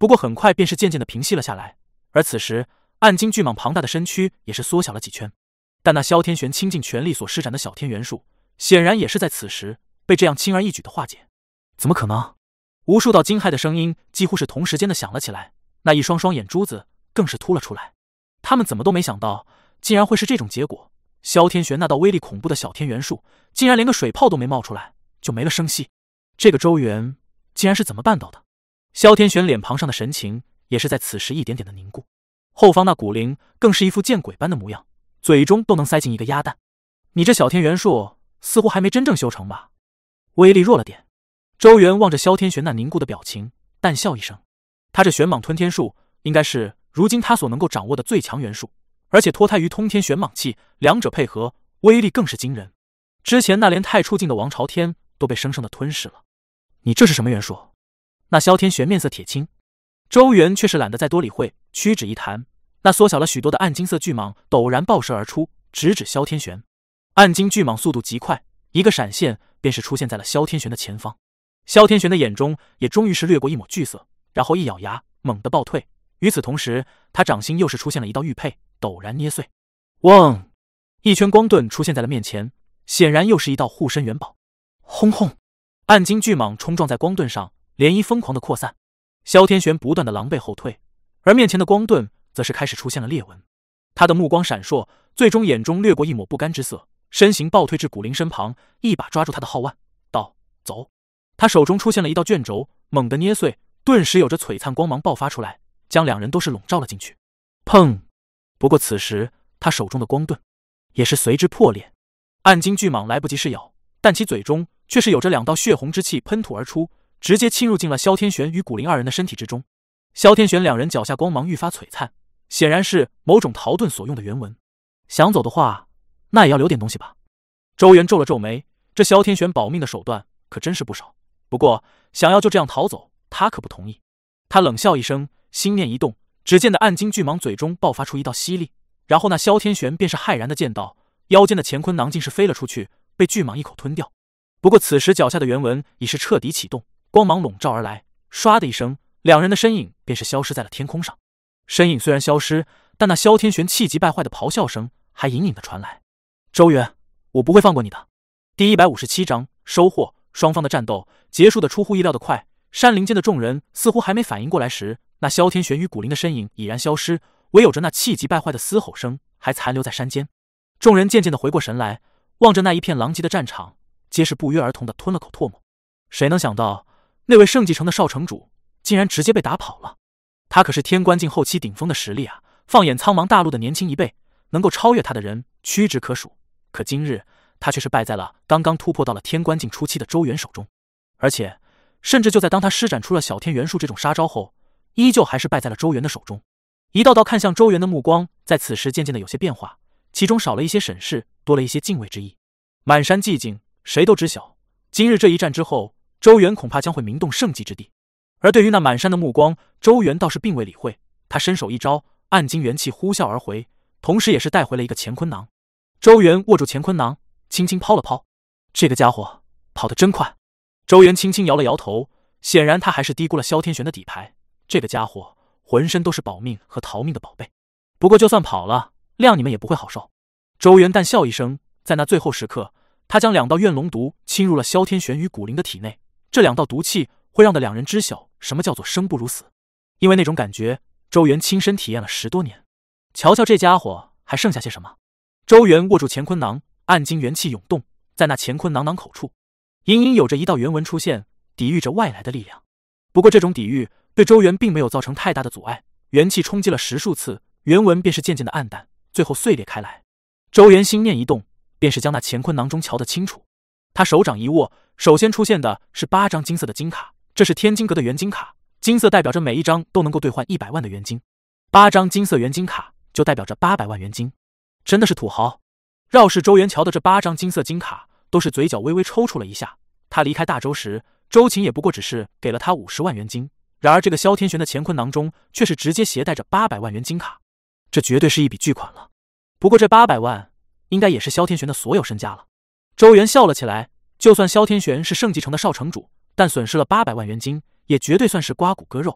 不过很快便是渐渐的平息了下来。而此时，暗金巨蟒庞大的身躯也是缩小了几圈，但那萧天玄倾尽全力所施展的小天元术，显然也是在此时被这样轻而易举的化解。怎么可能？无数道惊骇的声音几乎是同时间的响了起来，那一双双眼珠子更是凸了出来。他们怎么都没想到，竟然会是这种结果。萧天玄那道威力恐怖的小天元术，竟然连个水泡都没冒出来，就没了声息。这个周元竟然是怎么办到的？萧天玄脸庞上的神情也是在此时一点点的凝固，后方那古灵更是一副见鬼般的模样，嘴中都能塞进一个鸭蛋。你这小天元术似乎还没真正修成吧？威力弱了点。周元望着萧天玄那凝固的表情，淡笑一声。他这玄蟒吞天术应该是如今他所能够掌握的最强元术，而且脱胎于通天玄蟒气，两者配合，威力更是惊人。之前那连太初境的王朝天都被生生的吞噬了。你这是什么元术？那萧天玄面色铁青，周元却是懒得再多理会，屈指一弹，那缩小了许多的暗金色巨蟒陡然爆射而出，直指萧天玄。暗金巨蟒速度极快，一个闪现便是出现在了萧天玄的前方。萧天玄的眼中也终于是掠过一抹惧色，然后一咬牙，猛地暴退。与此同时，他掌心又是出现了一道玉佩，陡然捏碎。嗡！一圈光盾出现在了面前，显然又是一道护身元宝。轰轰！暗金巨蟒冲撞在光盾上，涟漪疯狂的扩散。萧天玄不断的狼狈后退，而面前的光盾则是开始出现了裂纹。他的目光闪烁，最终眼中掠过一抹不甘之色，身形暴退至古灵身旁，一把抓住他的皓腕，道：“走！”他手中出现了一道卷轴，猛地捏碎，顿时有着璀璨光芒爆发出来，将两人都是笼罩了进去。砰！不过此时他手中的光盾也是随之破裂。暗金巨蟒来不及噬咬，但其嘴中却是有着两道血红之气喷吐而出，直接侵入进了萧天玄与古灵二人的身体之中。萧天玄两人脚下光芒愈发璀璨，显然是某种逃遁所用的原文。想走的话，那也要留点东西吧。周元皱了皱眉，这萧天玄保命的手段可真是不少。不过想要就这样逃走，他可不同意。他冷笑一声，心念一动，只见的暗金巨蟒嘴中爆发出一道吸力，然后那萧天玄便是骇然的见到腰间的乾坤囊竟是飞了出去，被巨蟒一口吞掉。不过此时脚下的原文已是彻底启动，光芒笼罩而来，唰的一声，两人的身影便是消失在了天空上。身影虽然消失，但那萧天玄气急败坏的咆哮声还隐隐的传来。周元，我不会放过你的。第一百五十七章收获。双方的战斗结束的出乎意料的快，山林间的众人似乎还没反应过来时，那萧天玄与古灵的身影已然消失，唯有着那气急败坏的嘶吼声还残留在山间。众人渐渐的回过神来，望着那一片狼藉的战场，皆是不约而同的吞了口唾沫。谁能想到那位圣继城的少城主竟然直接被打跑了？他可是天官境后期顶峰的实力啊，放眼苍茫大陆的年轻一辈，能够超越他的人屈指可数。可今日他却是败在了刚刚突破到了天官境初期的周元手中，而且甚至就在当他施展出了小天元术这种杀招后，依旧还是败在了周元的手中。一道道看向周元的目光在此时渐渐的有些变化，其中少了一些审视，多了一些敬畏之意。满山寂静，谁都知晓，今日这一战之后，周元恐怕将会名动圣迹之地。而对于那满山的目光，周元倒是并未理会，他伸手一招，暗金元气呼啸而回，同时也是带回了一个乾坤囊。周元握住乾坤囊，轻轻抛了抛，这个家伙跑得真快。周元轻轻摇了摇头，显然他还是低估了萧天玄的底牌。这个家伙浑身都是保命和逃命的宝贝，不过就算跑了，谅你们也不会好受。周元淡笑一声，在那最后时刻，他将两道怨龙毒侵入了萧天玄与古灵的体内。这两道毒气会让的两人知晓什么叫做生不如死，因为那种感觉，周元亲身体验了十多年。瞧瞧这家伙还剩下些什么。周元握住乾坤囊，暗金元气涌动，在那乾坤囊囊口处，隐隐有着一道原文出现，抵御着外来的力量。不过这种抵御对周元并没有造成太大的阻碍，元气冲击了十数次，原文便是渐渐的暗淡，最后碎裂开来。周元心念一动，便是将那乾坤囊中瞧得清楚。他手掌一握，首先出现的是八张金色的金卡，这是天金阁的元金卡，金色代表着每一张都能够兑换一百万的元金，八张金色元金卡就代表着八百万元金。真的是土豪。绕视周元瞧的这八张金色金卡，都是嘴角微微抽搐了一下。他离开大周时，周琴也不过只是给了他五十万元金，然而这个萧天玄的乾坤囊中却是直接携带着八百万元金卡，这绝对是一笔巨款了。不过这八百万应该也是萧天玄的所有身家了。周元笑了起来，就算萧天玄是圣继城的少城主，但损失了八百万元金，也绝对算是刮骨割肉。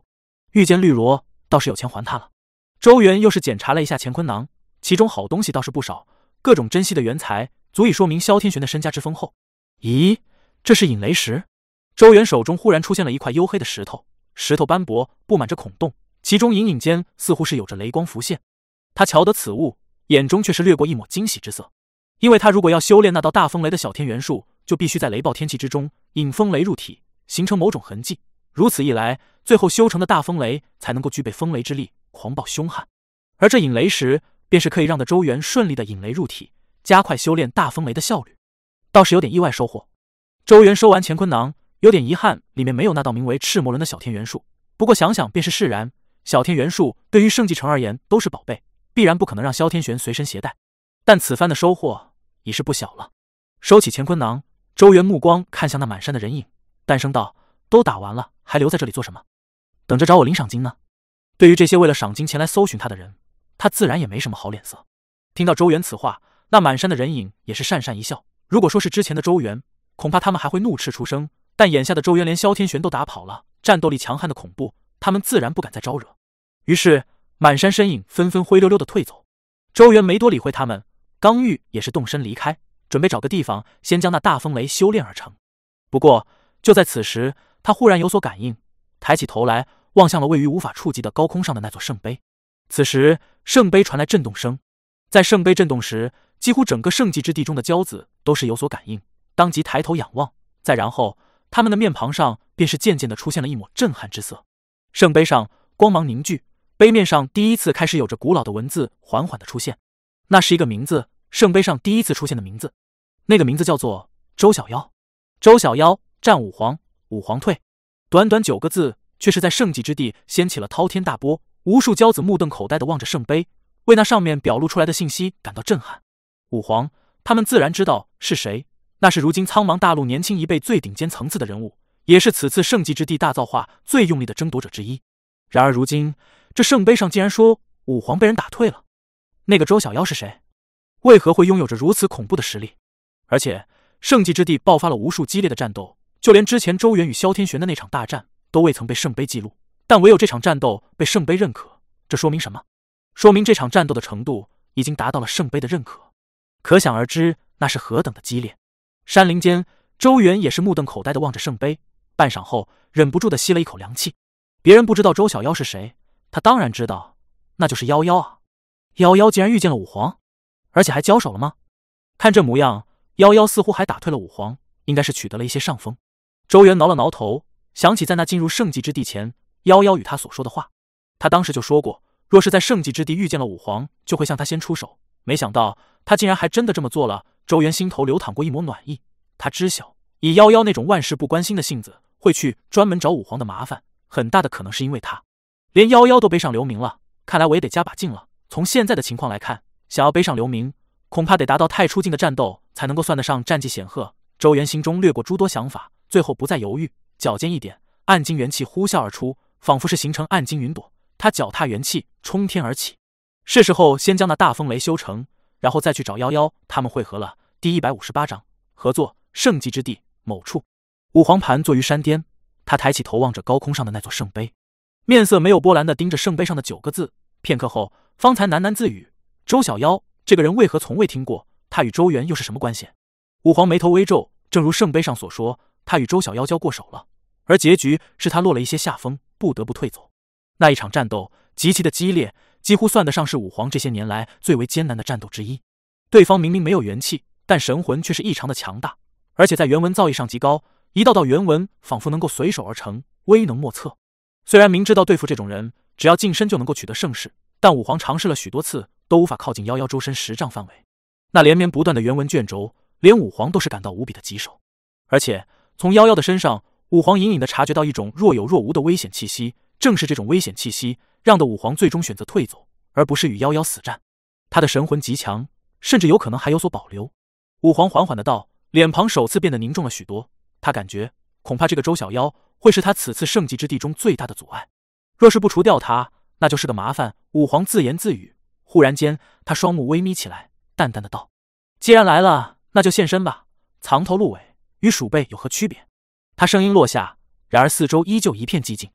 遇见绿萝，倒是有钱还他了。周元又是检查了一下乾坤囊，其中好东西倒是不少，各种珍稀的原材，足以说明萧天玄的身家之丰厚。咦，这是引雷石？周元手中忽然出现了一块黝黑的石头，石头斑驳，布满着孔洞，其中隐隐间似乎是有着雷光浮现。他瞧得此物，眼中却是掠过一抹惊喜之色，因为他如果要修炼那道大风雷的小天元术，就必须在雷暴天气之中引风雷入体，形成某种痕迹。如此一来，最后修成的大风雷才能够具备风雷之力，狂暴凶悍。而这引雷石便是可以让的周元顺利的引雷入体，加快修炼大风雷的效率。倒是有点意外收获。周元收完乾坤囊，有点遗憾里面没有那道名为赤魔轮的小天元术，不过想想便是释然。小天元术对于圣继承而言都是宝贝，必然不可能让萧天玄随身携带。但此番的收获已是不小了。收起乾坤囊，周元目光看向那满山的人影，淡声道：都打完了，还留在这里做什么？等着找我领赏金呢？对于这些为了赏金前来搜寻他的人，他自然也没什么好脸色。听到周元此话，那满山的人影也是讪讪一笑。如果说是之前的周元，恐怕他们还会怒斥出声，但眼下的周元连萧天玄都打跑了，战斗力强悍的恐怖，他们自然不敢再招惹。于是满山身影纷纷灰溜溜的退走。周元没多理会他们，刚玉也是动身离开，准备找个地方先将那大风雷修炼而成。不过就在此时，他忽然有所感应，抬起头来望向了位于无法触及的高空上的那座圣杯。此时圣杯传来震动声，在圣杯震动时，几乎整个圣迹之地中的骄子都是有所感应，当即抬头仰望，再然后他们的面庞上便是渐渐的出现了一抹震撼之色。圣杯上光芒凝聚，杯面上第一次开始有着古老的文字缓缓的出现，那是一个名字，圣杯上第一次出现的名字，那个名字叫做周小妖。周小妖战五皇，五皇退。短短九个字，却是在圣迹之地掀起了滔天大波。无数骄子目瞪口呆地望着圣杯，为那上面表露出来的信息感到震撼。五皇，他们自然知道是谁，那是如今苍茫大陆年轻一辈最顶尖层次的人物，也是此次圣迹之地大造化最用力的争夺者之一。然而如今这圣杯上竟然说五皇被人打退了，那个周小妖是谁？为何会拥有着如此恐怖的实力？而且圣迹之地爆发了无数激烈的战斗，就连之前周元与萧天玄的那场大战都未曾被圣杯记录，但唯有这场战斗被圣杯认可。这说明什么？说明这场战斗的程度已经达到了圣杯的认可，可想而知那是何等的激烈。山林间，周元也是目瞪口呆地望着圣杯，半晌后忍不住地吸了一口凉气。别人不知道周小妖是谁，他当然知道，那就是夭夭啊！夭夭竟然遇见了五皇，而且还交手了吗？看这模样，夭夭似乎还打退了五皇，应该是取得了一些上风。周元挠了挠头，想起在那进入圣迹之地前，夭夭与他所说的话，他当时就说过，若是在圣迹之地遇见了五皇，就会向他先出手。没想到他竟然还真的这么做了。周元心头流淌过一抹暖意，他知晓以夭夭那种万事不关心的性子，会去专门找五皇的麻烦，很大的可能是因为他。连夭夭都背上留名了，看来我也得加把劲了。从现在的情况来看，想要背上留名，恐怕得达到太出境的战斗才能够算得上战绩显赫。周元心中掠过诸多想法，最后不再犹豫，脚尖一点，暗金元气呼啸而出，仿佛是形成暗金云朵。他脚踏元气冲天而起，是时候先将那大风雷修成，然后再去找夭夭他们会合了。第一百五十八章合作。圣迹之地某处，五皇盘坐于山巅，他抬起头望着高空上的那座圣杯，面色没有波澜地盯着圣杯上的九个字，片刻后方才喃喃自语：周小妖这个人为何从未听过？他与周元又是什么关系？五皇眉头微皱，正如圣杯上所说，他与周小妖交过手了，而结局是他落了一些下风，不得不退走。那一场战斗极其的激烈，几乎算得上是五皇这些年来最为艰难的战斗之一。对方明明没有元气，但神魂却是异常的强大，而且在元文造诣上极高，一道道元文仿佛能够随手而成，威能莫测。虽然明知道对付这种人只要近身就能够取得胜势，但五皇尝试了许多次都无法靠近夭夭周身十丈范围。那连绵不断的元文卷轴，连五皇都是感到无比的棘手。而且从夭夭的身上，五皇隐隐地察觉到一种若有若无的危险气息，正是这种危险气息让的五皇最终选择退走，而不是与夭夭死战。他的神魂极强，甚至有可能还有所保留。五皇缓缓的道，脸庞首次变得凝重了许多。他感觉恐怕这个周小妖会是他此次圣迹之地中最大的阻碍，若是不除掉他，那就是个麻烦。五皇自言自语，忽然间他双目微眯起来，淡淡的道：既然来了，那就现身吧，藏头露尾与鼠辈有何区别？他声音落下，然而四周依旧一片寂静。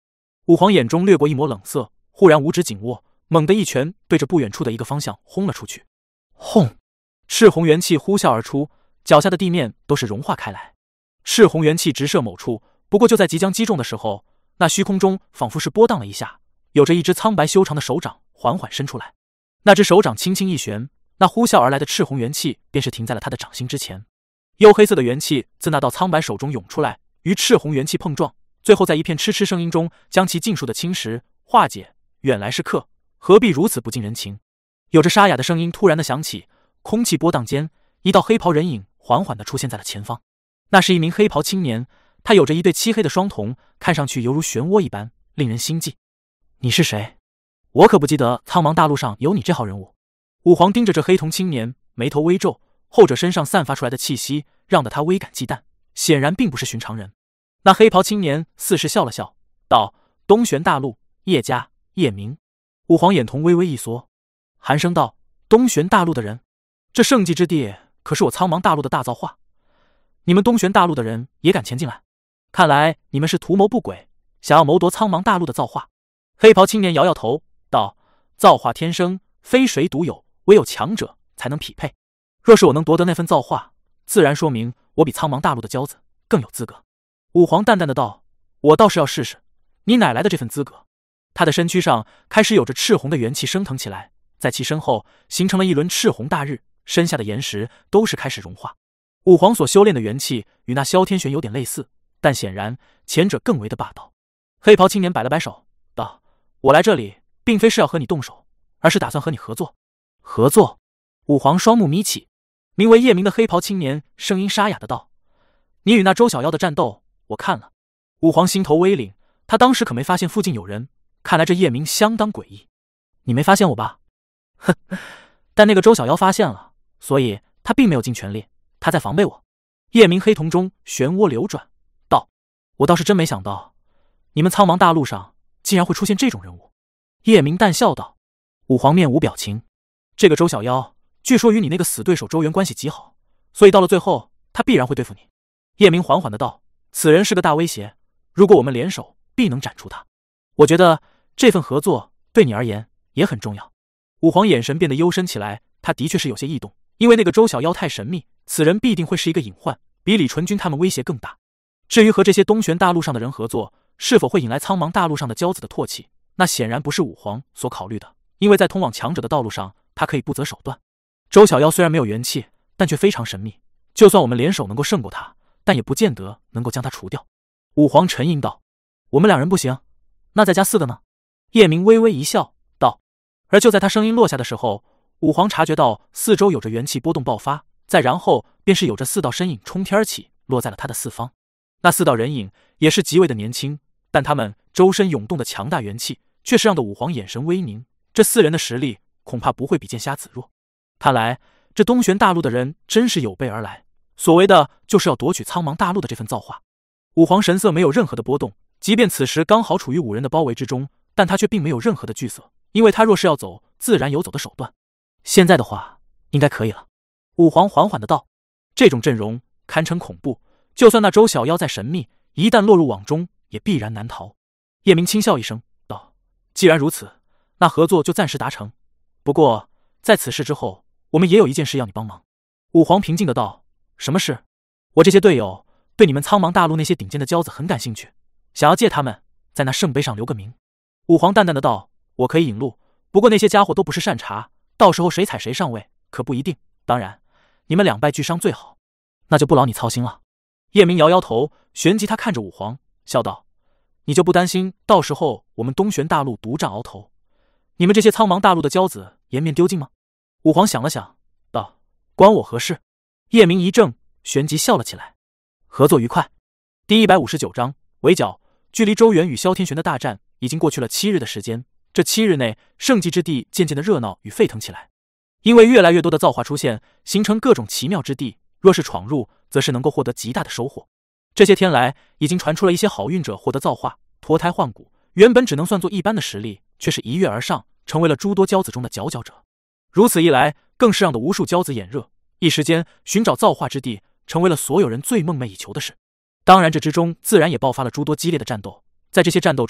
武皇眼中掠过一抹冷色，忽然五指紧握，猛地一拳对着不远处的一个方向轰了出去。轰！赤红元气呼啸而出，脚下的地面都是融化开来。赤红元气直射某处，不过就在即将击中的时候，那虚空中仿佛是波荡了一下，有着一只苍白修长的手掌缓缓伸出来。那只手掌轻轻一旋，那呼啸而来的赤红元气便是停在了他的掌心之前。黝黑色的元气自那道苍白手中涌出来，与赤红元气碰撞，最后在一片嗤嗤声音中将其尽数的侵蚀化解。远来是客，何必如此不近人情？有着沙哑的声音突然的响起，空气波荡间，一道黑袍人影缓缓地出现在了前方。那是一名黑袍青年，他有着一对漆黑的双瞳，看上去犹如漩涡一般，令人心悸。你是谁？我可不记得苍茫大陆上有你这号人物。武皇盯着这黑瞳青年，眉头微皱，后者身上散发出来的气息让得他微感忌惮，显然并不是寻常人。那黑袍青年似是笑了笑，道：东玄大陆，叶家，叶明。武皇眼瞳微微一缩，寒声道：东玄大陆的人？这圣迹之地可是我苍茫大陆的大造化，你们东玄大陆的人也敢前进来？看来你们是图谋不轨，想要谋夺苍茫大陆的造化。黑袍青年摇摇头道：造化天生，非谁独有，唯有强者才能匹配。若是我能夺得那份造化，自然说明我比苍茫大陆的骄子更有资格。武皇淡淡的道：我倒是要试试，你哪来的这份资格？他的身躯上开始有着赤红的元气升腾起来，在其身后形成了一轮赤红大日，身下的岩石都是开始融化。武皇所修炼的元气与那萧天玄有点类似，但显然前者更为的霸道。黑袍青年摆了摆手道：我来这里并非是要和你动手，而是打算和你合作。合作？武皇双目眯起，名为叶明的黑袍青年声音沙哑的道：你与那周小妖的战斗我看了。武皇心头微凛，他当时可没发现附近有人，看来这叶明相当诡异。你没发现我吧？哼，但那个周小妖发现了，所以他并没有尽全力，他在防备我。叶明黑瞳中漩涡流转道：我倒是真没想到你们苍茫大陆上竟然会出现这种人物。叶明淡笑道。武皇面无表情，这个周小妖据说与你那个死对手周元关系极好，所以到了最后他必然会对付你。叶明缓缓的道：此人是个大威胁，如果我们联手必能斩除他。我觉得这份合作对你而言也很重要。武皇眼神变得幽深起来，他的确是有些异动，因为那个周小妖太神秘，此人必定会是一个隐患，比李纯君他们威胁更大。至于和这些东玄大陆上的人合作，是否会引来苍茫大陆上的骄子的唾弃，那显然不是武皇所考虑的，因为在通往强者的道路上，他可以不择手段。周小妖虽然没有元气，但却非常神秘，就算我们联手能够胜过他，但也不见得能够将他除掉。武皇沉吟道：我们两人不行，那再加四个呢？叶明微微一笑道。而就在他声音落下的时候，武皇察觉到四周有着元气波动爆发，再然后便是有着四道身影冲天而起，落在了他的四方。那四道人影也是极为的年轻，但他们周身涌动的强大元气却是让的武皇眼神微凝，这四人的实力恐怕不会比剑瞎子弱。看来这东玄大陆的人真是有备而来，所谓的就是要夺取苍茫大陆的这份造化。武皇神色没有任何的波动，即便此时刚好处于五人的包围之中，但他却并没有任何的惧色，因为他若是要走，自然有走的手段。现在的话应该可以了。武皇缓缓的道。这种阵容堪称恐怖，就算那周小妖再神秘，一旦落入网中也必然难逃。叶明轻笑一声道：既然如此，那合作就暂时达成，不过在此事之后，我们也有一件事要你帮忙。武皇平静的道：什么事？我这些队友对你们苍茫大陆那些顶尖的骄子很感兴趣，想要借他们在那圣杯上留个名。武皇淡淡的道：我可以引路，不过那些家伙都不是善茬，到时候谁踩谁上位可不一定，当然你们两败俱伤最好，那就不劳你操心了。叶明摇摇头，旋即他看着武皇笑道：你就不担心到时候我们东玄大陆独占鳌头，你们这些苍茫大陆的骄子颜面丢尽吗？武皇想了想道：关我何事？叶明一怔，旋即笑了起来。合作愉快。第一百五十九章围剿。距离周元与萧天玄的大战已经过去了七日的时间，这七日内圣迹之地渐渐的热闹与沸腾起来。因为越来越多的造化出现，形成各种奇妙之地，若是闯入，则是能够获得极大的收获。这些天来已经传出了一些好运者获得造化，脱胎换骨，原本只能算作一般的实力，却是一跃而上，成为了诸多骄子中的佼佼者。如此一来，更是让的无数骄子眼热，一时间寻找造化之地成为了所有人最梦寐以求的事。当然这之中自然也爆发了诸多激烈的战斗，在这些战斗中，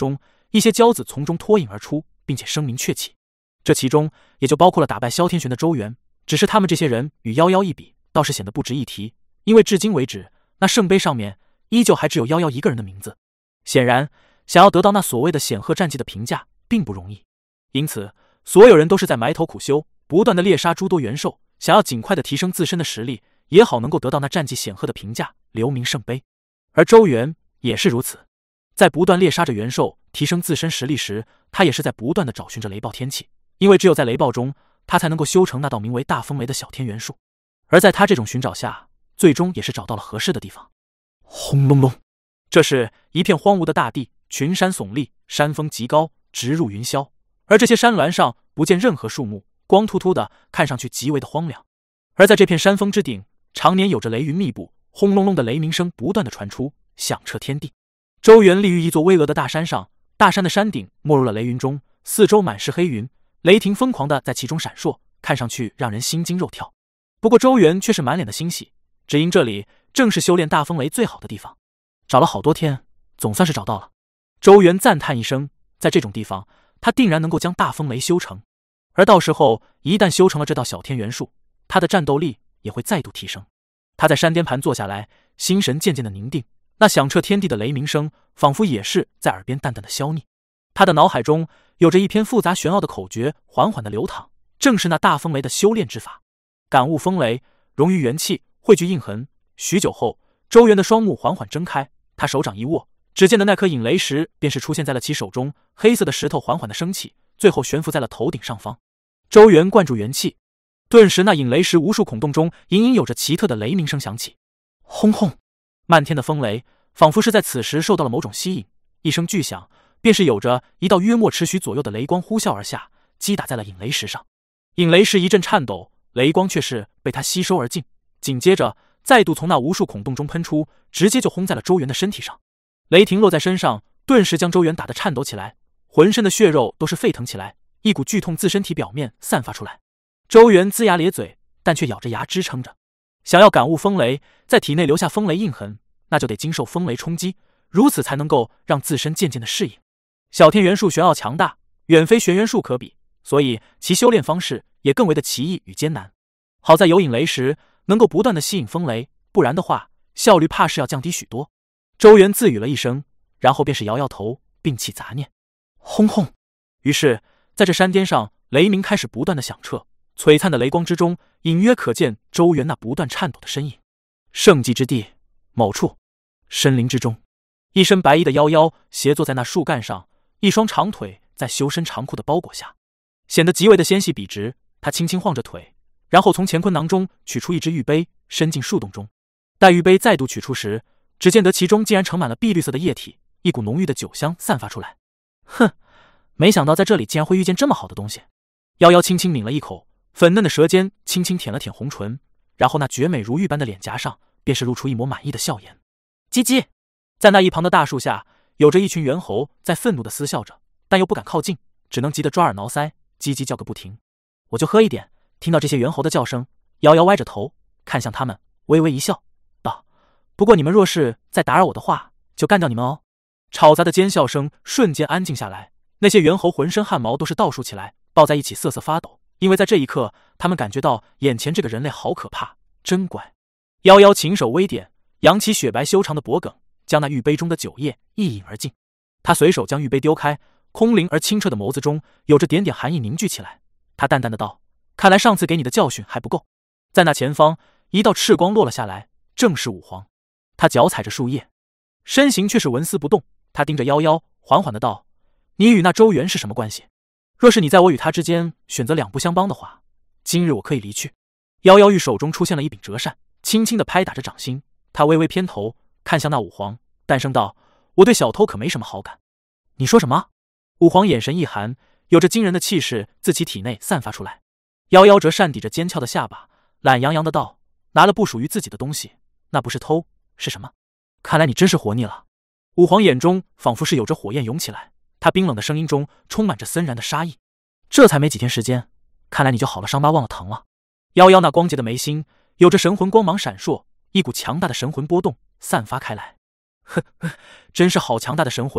一些骄子从中脱颖而出，并且声名鹊起。这其中也就包括了打败萧天玄的周元，只是他们这些人与夭夭一比，倒是显得不值一提，因为至今为止，那圣杯上面依旧还只有夭夭一个人的名字。显然，想要得到那所谓的显赫战绩的评价并不容易，因此所有人都是在埋头苦修，不断的猎杀诸多元兽，想要尽快的提升自身的实力，也好能够得到那战绩显赫的评价，留名圣杯。而周元也是如此，在不断猎杀着元兽，提升自身实力时，他也是在不断的找寻着雷暴天气，因为只有在雷暴中，他才能够修成那道名为大风雷的小天元术。而在他这种寻找下，最终也是找到了合适的地方。轰隆隆，这是一片荒芜的大地，群山耸立，山峰极高，直入云霄，而这些山峦上不见任何树木，光秃秃的，看上去极为的荒凉。而在这片山峰之顶，常年有着雷云密布，轰隆隆的雷鸣声不断的传出，响彻天地。周元立于一座巍峨的大山上，大山的山顶没入了雷云中，四周满是黑云，雷霆疯狂的在其中闪烁，看上去让人心惊肉跳。不过周元却是满脸的欣喜，只因这里正是修炼大风雷最好的地方。找了好多天，总算是找到了。周元赞叹一声，在这种地方，他定然能够将大风雷修成。而到时候一旦修成了这道小天元术，他的战斗力也会再度提升。他在山巅盘坐下来，心神渐渐的凝定，那响彻天地的雷鸣声仿佛也是在耳边淡淡的消匿。他的脑海中有着一篇复杂玄奥的口诀缓缓的流淌，正是那大风雷的修炼之法。感悟风雷，融于元气，汇聚印痕。许久后，周元的双目缓缓睁开，他手掌一握，只见的那颗引雷石便是出现在了其手中，黑色的石头缓缓的升起，最后悬浮在了头顶上方。周元灌注元气，顿时那引雷石无数孔洞中隐隐有着奇特的雷鸣声响起。轰轰，漫天的风雷仿佛是在此时受到了某种吸引，一声巨响，便是有着一道约莫尺许左右的雷光呼啸而下，击打在了引雷石上。引雷石一阵颤抖，雷光却是被它吸收而尽，紧接着再度从那无数孔洞中喷出，直接就轰在了周元的身体上。雷霆落在身上，顿时将周元打得颤抖起来，浑身的血肉都是沸腾起来，一股剧痛自身体表面散发出来。周元龇牙咧嘴，但却咬着牙支撑着。想要感悟风雷，在体内留下风雷印痕，那就得经受风雷冲击，如此才能够让自身渐渐的适应。小天元术玄奥强大，远非玄元术可比，所以其修炼方式也更为的奇异与艰难。好在有引雷石能够不断的吸引风雷，不然的话效率怕是要降低许多。周元自语了一声，然后便是摇摇头，摒弃杂念。轰轰，于是在这山巅上，雷鸣开始不断的响彻，璀璨的雷光之中，隐约可见周元那不断颤抖的身影。圣迹之地某处，森林之中，一身白衣的夭夭斜坐在那树干上，一双长腿在修身长裤的包裹下，显得极为的纤细笔直。他轻轻晃着腿，然后从乾坤囊中取出一只玉杯，伸进树洞中。待玉杯再度取出时，只见得其中竟然盛满了碧绿色的液体，一股浓郁的酒香散发出来。哼，没想到在这里竟然会遇见这么好的东西。夭夭轻轻抿了一口，粉嫩的舌尖轻轻舔了舔红唇，然后那绝美如玉般的脸颊上便是露出一抹满意的笑颜。叽叽，在那一旁的大树下，有着一群猿猴在愤怒的嘶笑着，但又不敢靠近，只能急得抓耳挠腮，叽叽叫个不停。我就喝一点。听到这些猿猴的叫声，夭夭歪着头看向他们，微微一笑，道：不过你们若是再打扰我的话，就干掉你们哦。吵杂的尖笑声瞬间安静下来，那些猿猴浑身汗毛都是倒竖起来，抱在一起瑟瑟发抖，因为在这一刻，他们感觉到眼前这个人类好可怕，真乖。夭夭琴手微点，扬起雪白修长的脖颈，将那玉杯中的酒液一饮而尽。他随手将玉杯丢开，空灵而清澈的眸子中有着点点寒意凝聚起来。他淡淡的道：看来上次给你的教训还不够。在那前方，一道赤光落了下来，正是武皇。他脚踩着树叶，身形却是纹丝不动。他盯着夭夭，缓缓的道：你与那周元是什么关系？若是你在我与他之间选择两不相帮的话，今日我可以离去。夭夭玉手中出现了一柄折扇，轻轻的拍打着掌心。他微微偏头看向那武皇，淡声道：我对小偷可没什么好感。你说什么？武皇眼神一寒，有着惊人的气势自其体内散发出来。夭夭则扇抵着尖翘的下巴，懒洋洋的道：拿了不属于自己的东西，那不是偷是什么？看来你真是活腻了。武皇眼中仿佛是有着火焰涌起来，他冰冷的声音中充满着森然的杀意。这才没几天时间，看来你就好了伤疤忘了疼了。夭夭那光洁的眉心有着神魂光芒闪烁，一股强大的神魂波动散发开来。呵呵，真是好强大的神魂，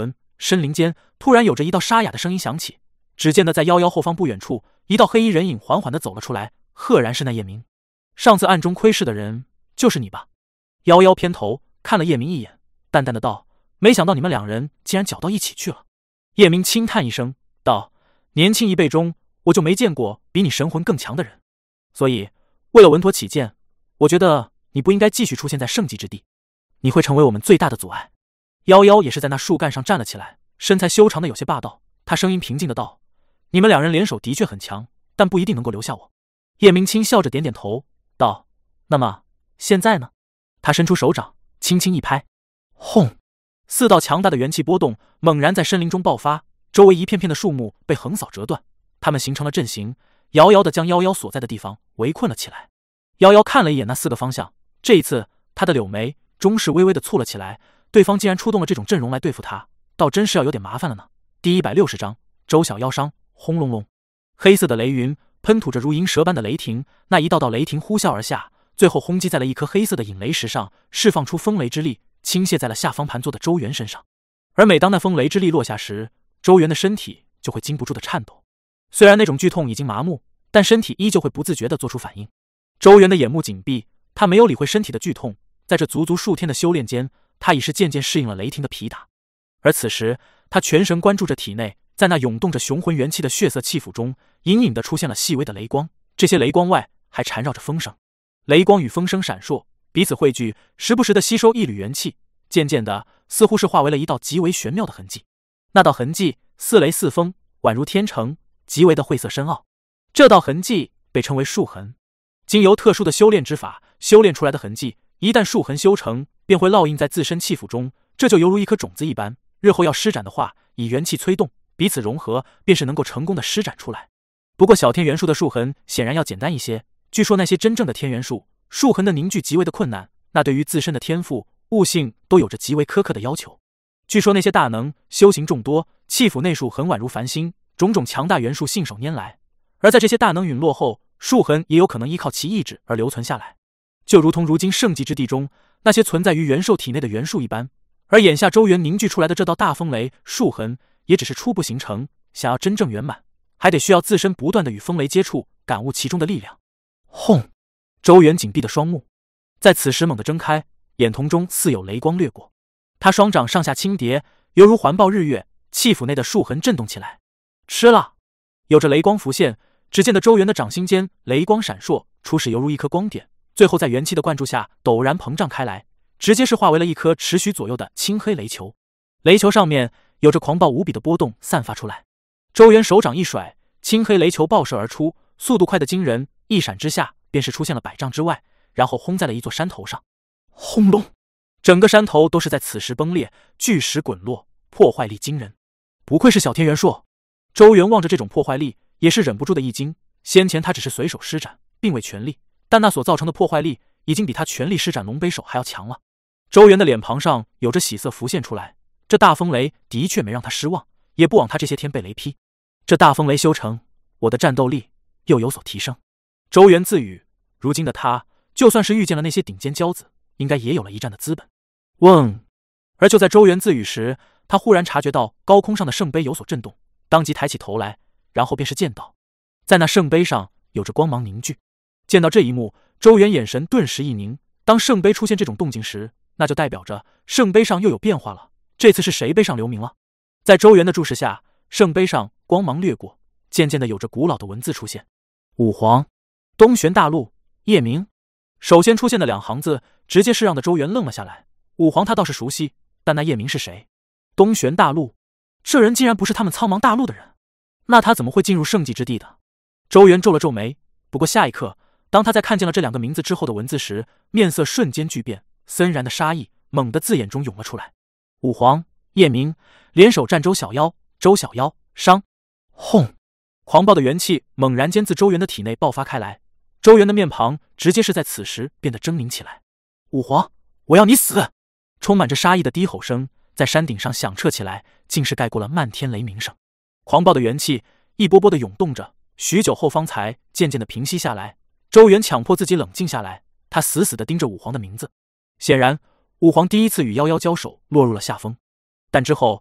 森林间突然有着一道沙哑的声音响起，只见得在夭夭后方不远处，一道黑衣人影缓缓地走了出来，赫然是那叶明。上次暗中窥视的人就是你吧？夭夭偏头看了叶明一眼，淡淡的道：没想到你们两人竟然搅到一起去了。叶明轻叹一声道：年轻一辈中，我就没见过比你神魂更强的人，所以为了稳妥起见，我觉得你不应该继续出现在圣迹之地，你会成为我们最大的阻碍。夭夭也是在那树干上站了起来，身材修长的有些霸道，他声音平静的道：你们两人联手的确很强，但不一定能够留下我。叶明轻笑着点点头道：那么现在呢？他伸出手掌轻轻一拍，轰！四道强大的元气波动猛然在森林中爆发，周围一片片的树木被横扫折断，它们形成了阵型，遥遥地将夭夭所在的地方围困了起来。夭夭看了一眼那四个方向，这一次他的柳眉终是微微地蹙了起来，对方竟然出动了这种阵容来对付他，倒真是要有点麻烦了呢。第一百六十章周小夭伤。轰隆隆，黑色的雷云喷吐着如银蛇般的雷霆，那一道道雷霆呼啸而下，最后轰击在了一颗黑色的引雷石上，释放出风雷之力，倾泻在了下方盘坐的周元身上。而每当那风雷之力落下时，周元的身体就会禁不住的颤抖。虽然那种剧痛已经麻木，但身体依旧会不自觉地做出反应。周元的眼目紧闭，他没有理会身体的剧痛，在这足足数天的修炼间，他已是渐渐适应了雷霆的皮打。而此时，他全神关注着体内，在那涌动着雄浑元气的血色气府中，隐隐地出现了细微的雷光，这些雷光外还缠绕着风声。雷光与风声闪烁，彼此汇聚，时不时地吸收一缕元气，渐渐的，似乎是化为了一道极为玄妙的痕迹。那道痕迹似雷似风，宛如天成，极为的晦涩深奥。这道痕迹被称为树痕，经由特殊的修炼之法修炼出来的痕迹，一旦树痕修成，便会烙印在自身气府中，这就犹如一颗种子一般，日后要施展的话，以元气催动，彼此融合，便是能够成功的施展出来。不过小天元术的树痕显然要简单一些，据说那些真正的天元术，树痕的凝聚极为的困难，那对于自身的天赋、悟性都有着极为苛刻的要求。据说那些大能修行众多，气府内树痕宛如繁星，种种强大元术信手拈来，而在这些大能陨落后，树痕也有可能依靠其意志而留存下来，就如同如今圣迹之地中那些存在于元兽体内的元术一般。而眼下周元凝聚出来的这道大风雷树痕也只是初步形成，想要真正圆满，还得需要自身不断的与风雷接触，感悟其中的力量。轰！周元紧闭的双目在此时猛地睁开，眼瞳中似有雷光掠过，他双掌上下轻叠，犹如环抱日月，气府内的树痕震动起来。吃了！有着雷光浮现，只见得周元的掌心间雷光闪烁，初始犹如一颗光点，最后在元气的灌注下陡然膨胀开来，直接是化为了一颗持许左右的青黑雷球。雷球上面有着狂暴无比的波动散发出来，周元手掌一甩，青黑雷球爆射而出，速度快得惊人，一闪之下便是出现了百丈之外，然后轰在了一座山头上。轰隆！整个山头都是在此时崩裂，巨石滚落，破坏力惊人。不愧是小天元术，周元望着这种破坏力也是忍不住的一惊，先前他只是随手施展，并未全力，但那所造成的破坏力已经比他全力施展龙背手还要强了。周元的脸庞上有着喜色浮现出来，这大风雷的确没让他失望，也不枉他这些天被雷劈。这大风雷修成，我的战斗力又有所提升。周元自语，如今的他就算是遇见了那些顶尖骄子，应该也有了一战的资本。嗡！而就在周元自语时，他忽然察觉到高空上的圣杯有所震动，当即抬起头来，然后便是见到在那圣杯上有着光芒凝聚。见到这一幕，周元眼神顿时一凝，当圣杯出现这种动静时，那就代表着圣杯上又有变化了。这次是谁杯上留名了？在周元的注视下，圣杯上光芒掠过，渐渐的有着古老的文字出现：武皇，东玄大陆，叶明。首先出现的两行字直接是让的周元愣了下来。武皇他倒是熟悉，但那叶明是谁？东玄大陆，这人竟然不是他们苍茫大陆的人，那他怎么会进入圣迹之地的？周元皱了皱眉，不过下一刻，当他在看见了这两个名字之后的文字时，面色瞬间巨变，森然的杀意猛地自眼中涌了出来。武皇，叶明，联手战周小夭，周小夭伤。轰！狂暴的元气猛然间自周元的体内爆发开来，周元的面庞直接是在此时变得狰狞起来。武皇，我要你死！充满着杀意的低吼声在山顶上响彻起来，竟是盖过了漫天雷鸣声。狂暴的元气一波波的涌动着，许久后方才渐渐的平息下来。周元强迫自己冷静下来，他死死地盯着武皇的名字。显然武皇第一次与夭夭交手落入了下风，但之后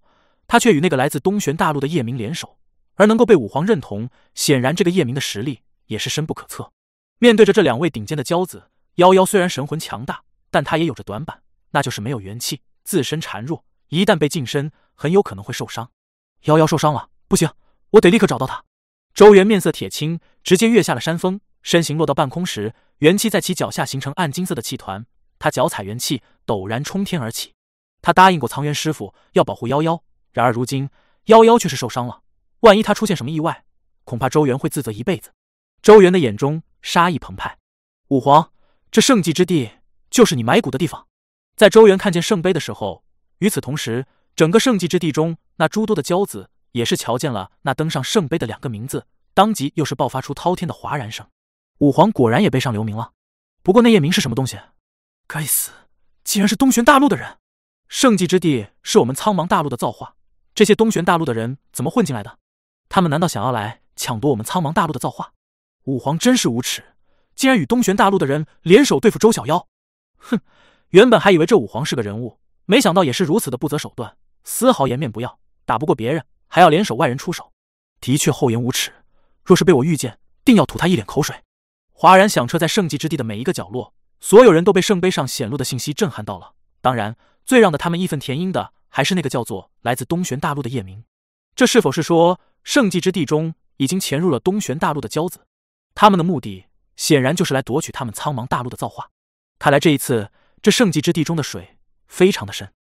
他却与那个来自东玄大陆的叶明联手，而能够被武皇认同，显然这个叶明的实力也是深不可测。面对着这两位顶尖的骄子，夭夭虽然神魂强大，但他也有着短板，那就是没有元气，自身孱弱，一旦被近身，很有可能会受伤。夭夭受伤了，不行，我得立刻找到他。周元面色铁青，直接跃下了山峰，身形落到半空时，元气在其脚下形成暗金色的气团，他脚踩元气，陡然冲天而起。他答应过苍元师傅要保护夭夭，然而如今夭夭却是受伤了，万一他出现什么意外，恐怕周元会自责一辈子。周元的眼中杀意澎湃，武皇，这圣迹之地就是你埋骨的地方。在周元看见圣碑的时候，与此同时，整个圣迹之地中那诸多的骄子也是瞧见了那登上圣碑的两个名字，当即又是爆发出滔天的哗然声。武皇果然也背上留名了。不过那叶明是什么东西？该死，竟然是东玄大陆的人！圣迹之地是我们苍茫大陆的造化，这些东玄大陆的人怎么混进来的？他们难道想要来抢夺我们苍茫大陆的造化？武皇真是无耻，竟然与东玄大陆的人联手对付周小夭！哼，原本还以为这武皇是个人物，没想到也是如此的不择手段，丝毫颜面不要，打不过别人还要联手外人出手，的确厚颜无耻。若是被我遇见，定要吐他一脸口水。哗然响彻在圣迹之地的每一个角落，所有人都被圣碑上显露的信息震撼到了。当然，最让得他们义愤填膺的还是那个叫做来自东玄大陆的叶明。这是否是说圣迹之地中已经潜入了东玄大陆的骄子？他们的目的显然就是来夺取他们苍茫大陆的造化。看来这一次这圣迹之地中的水非常的深。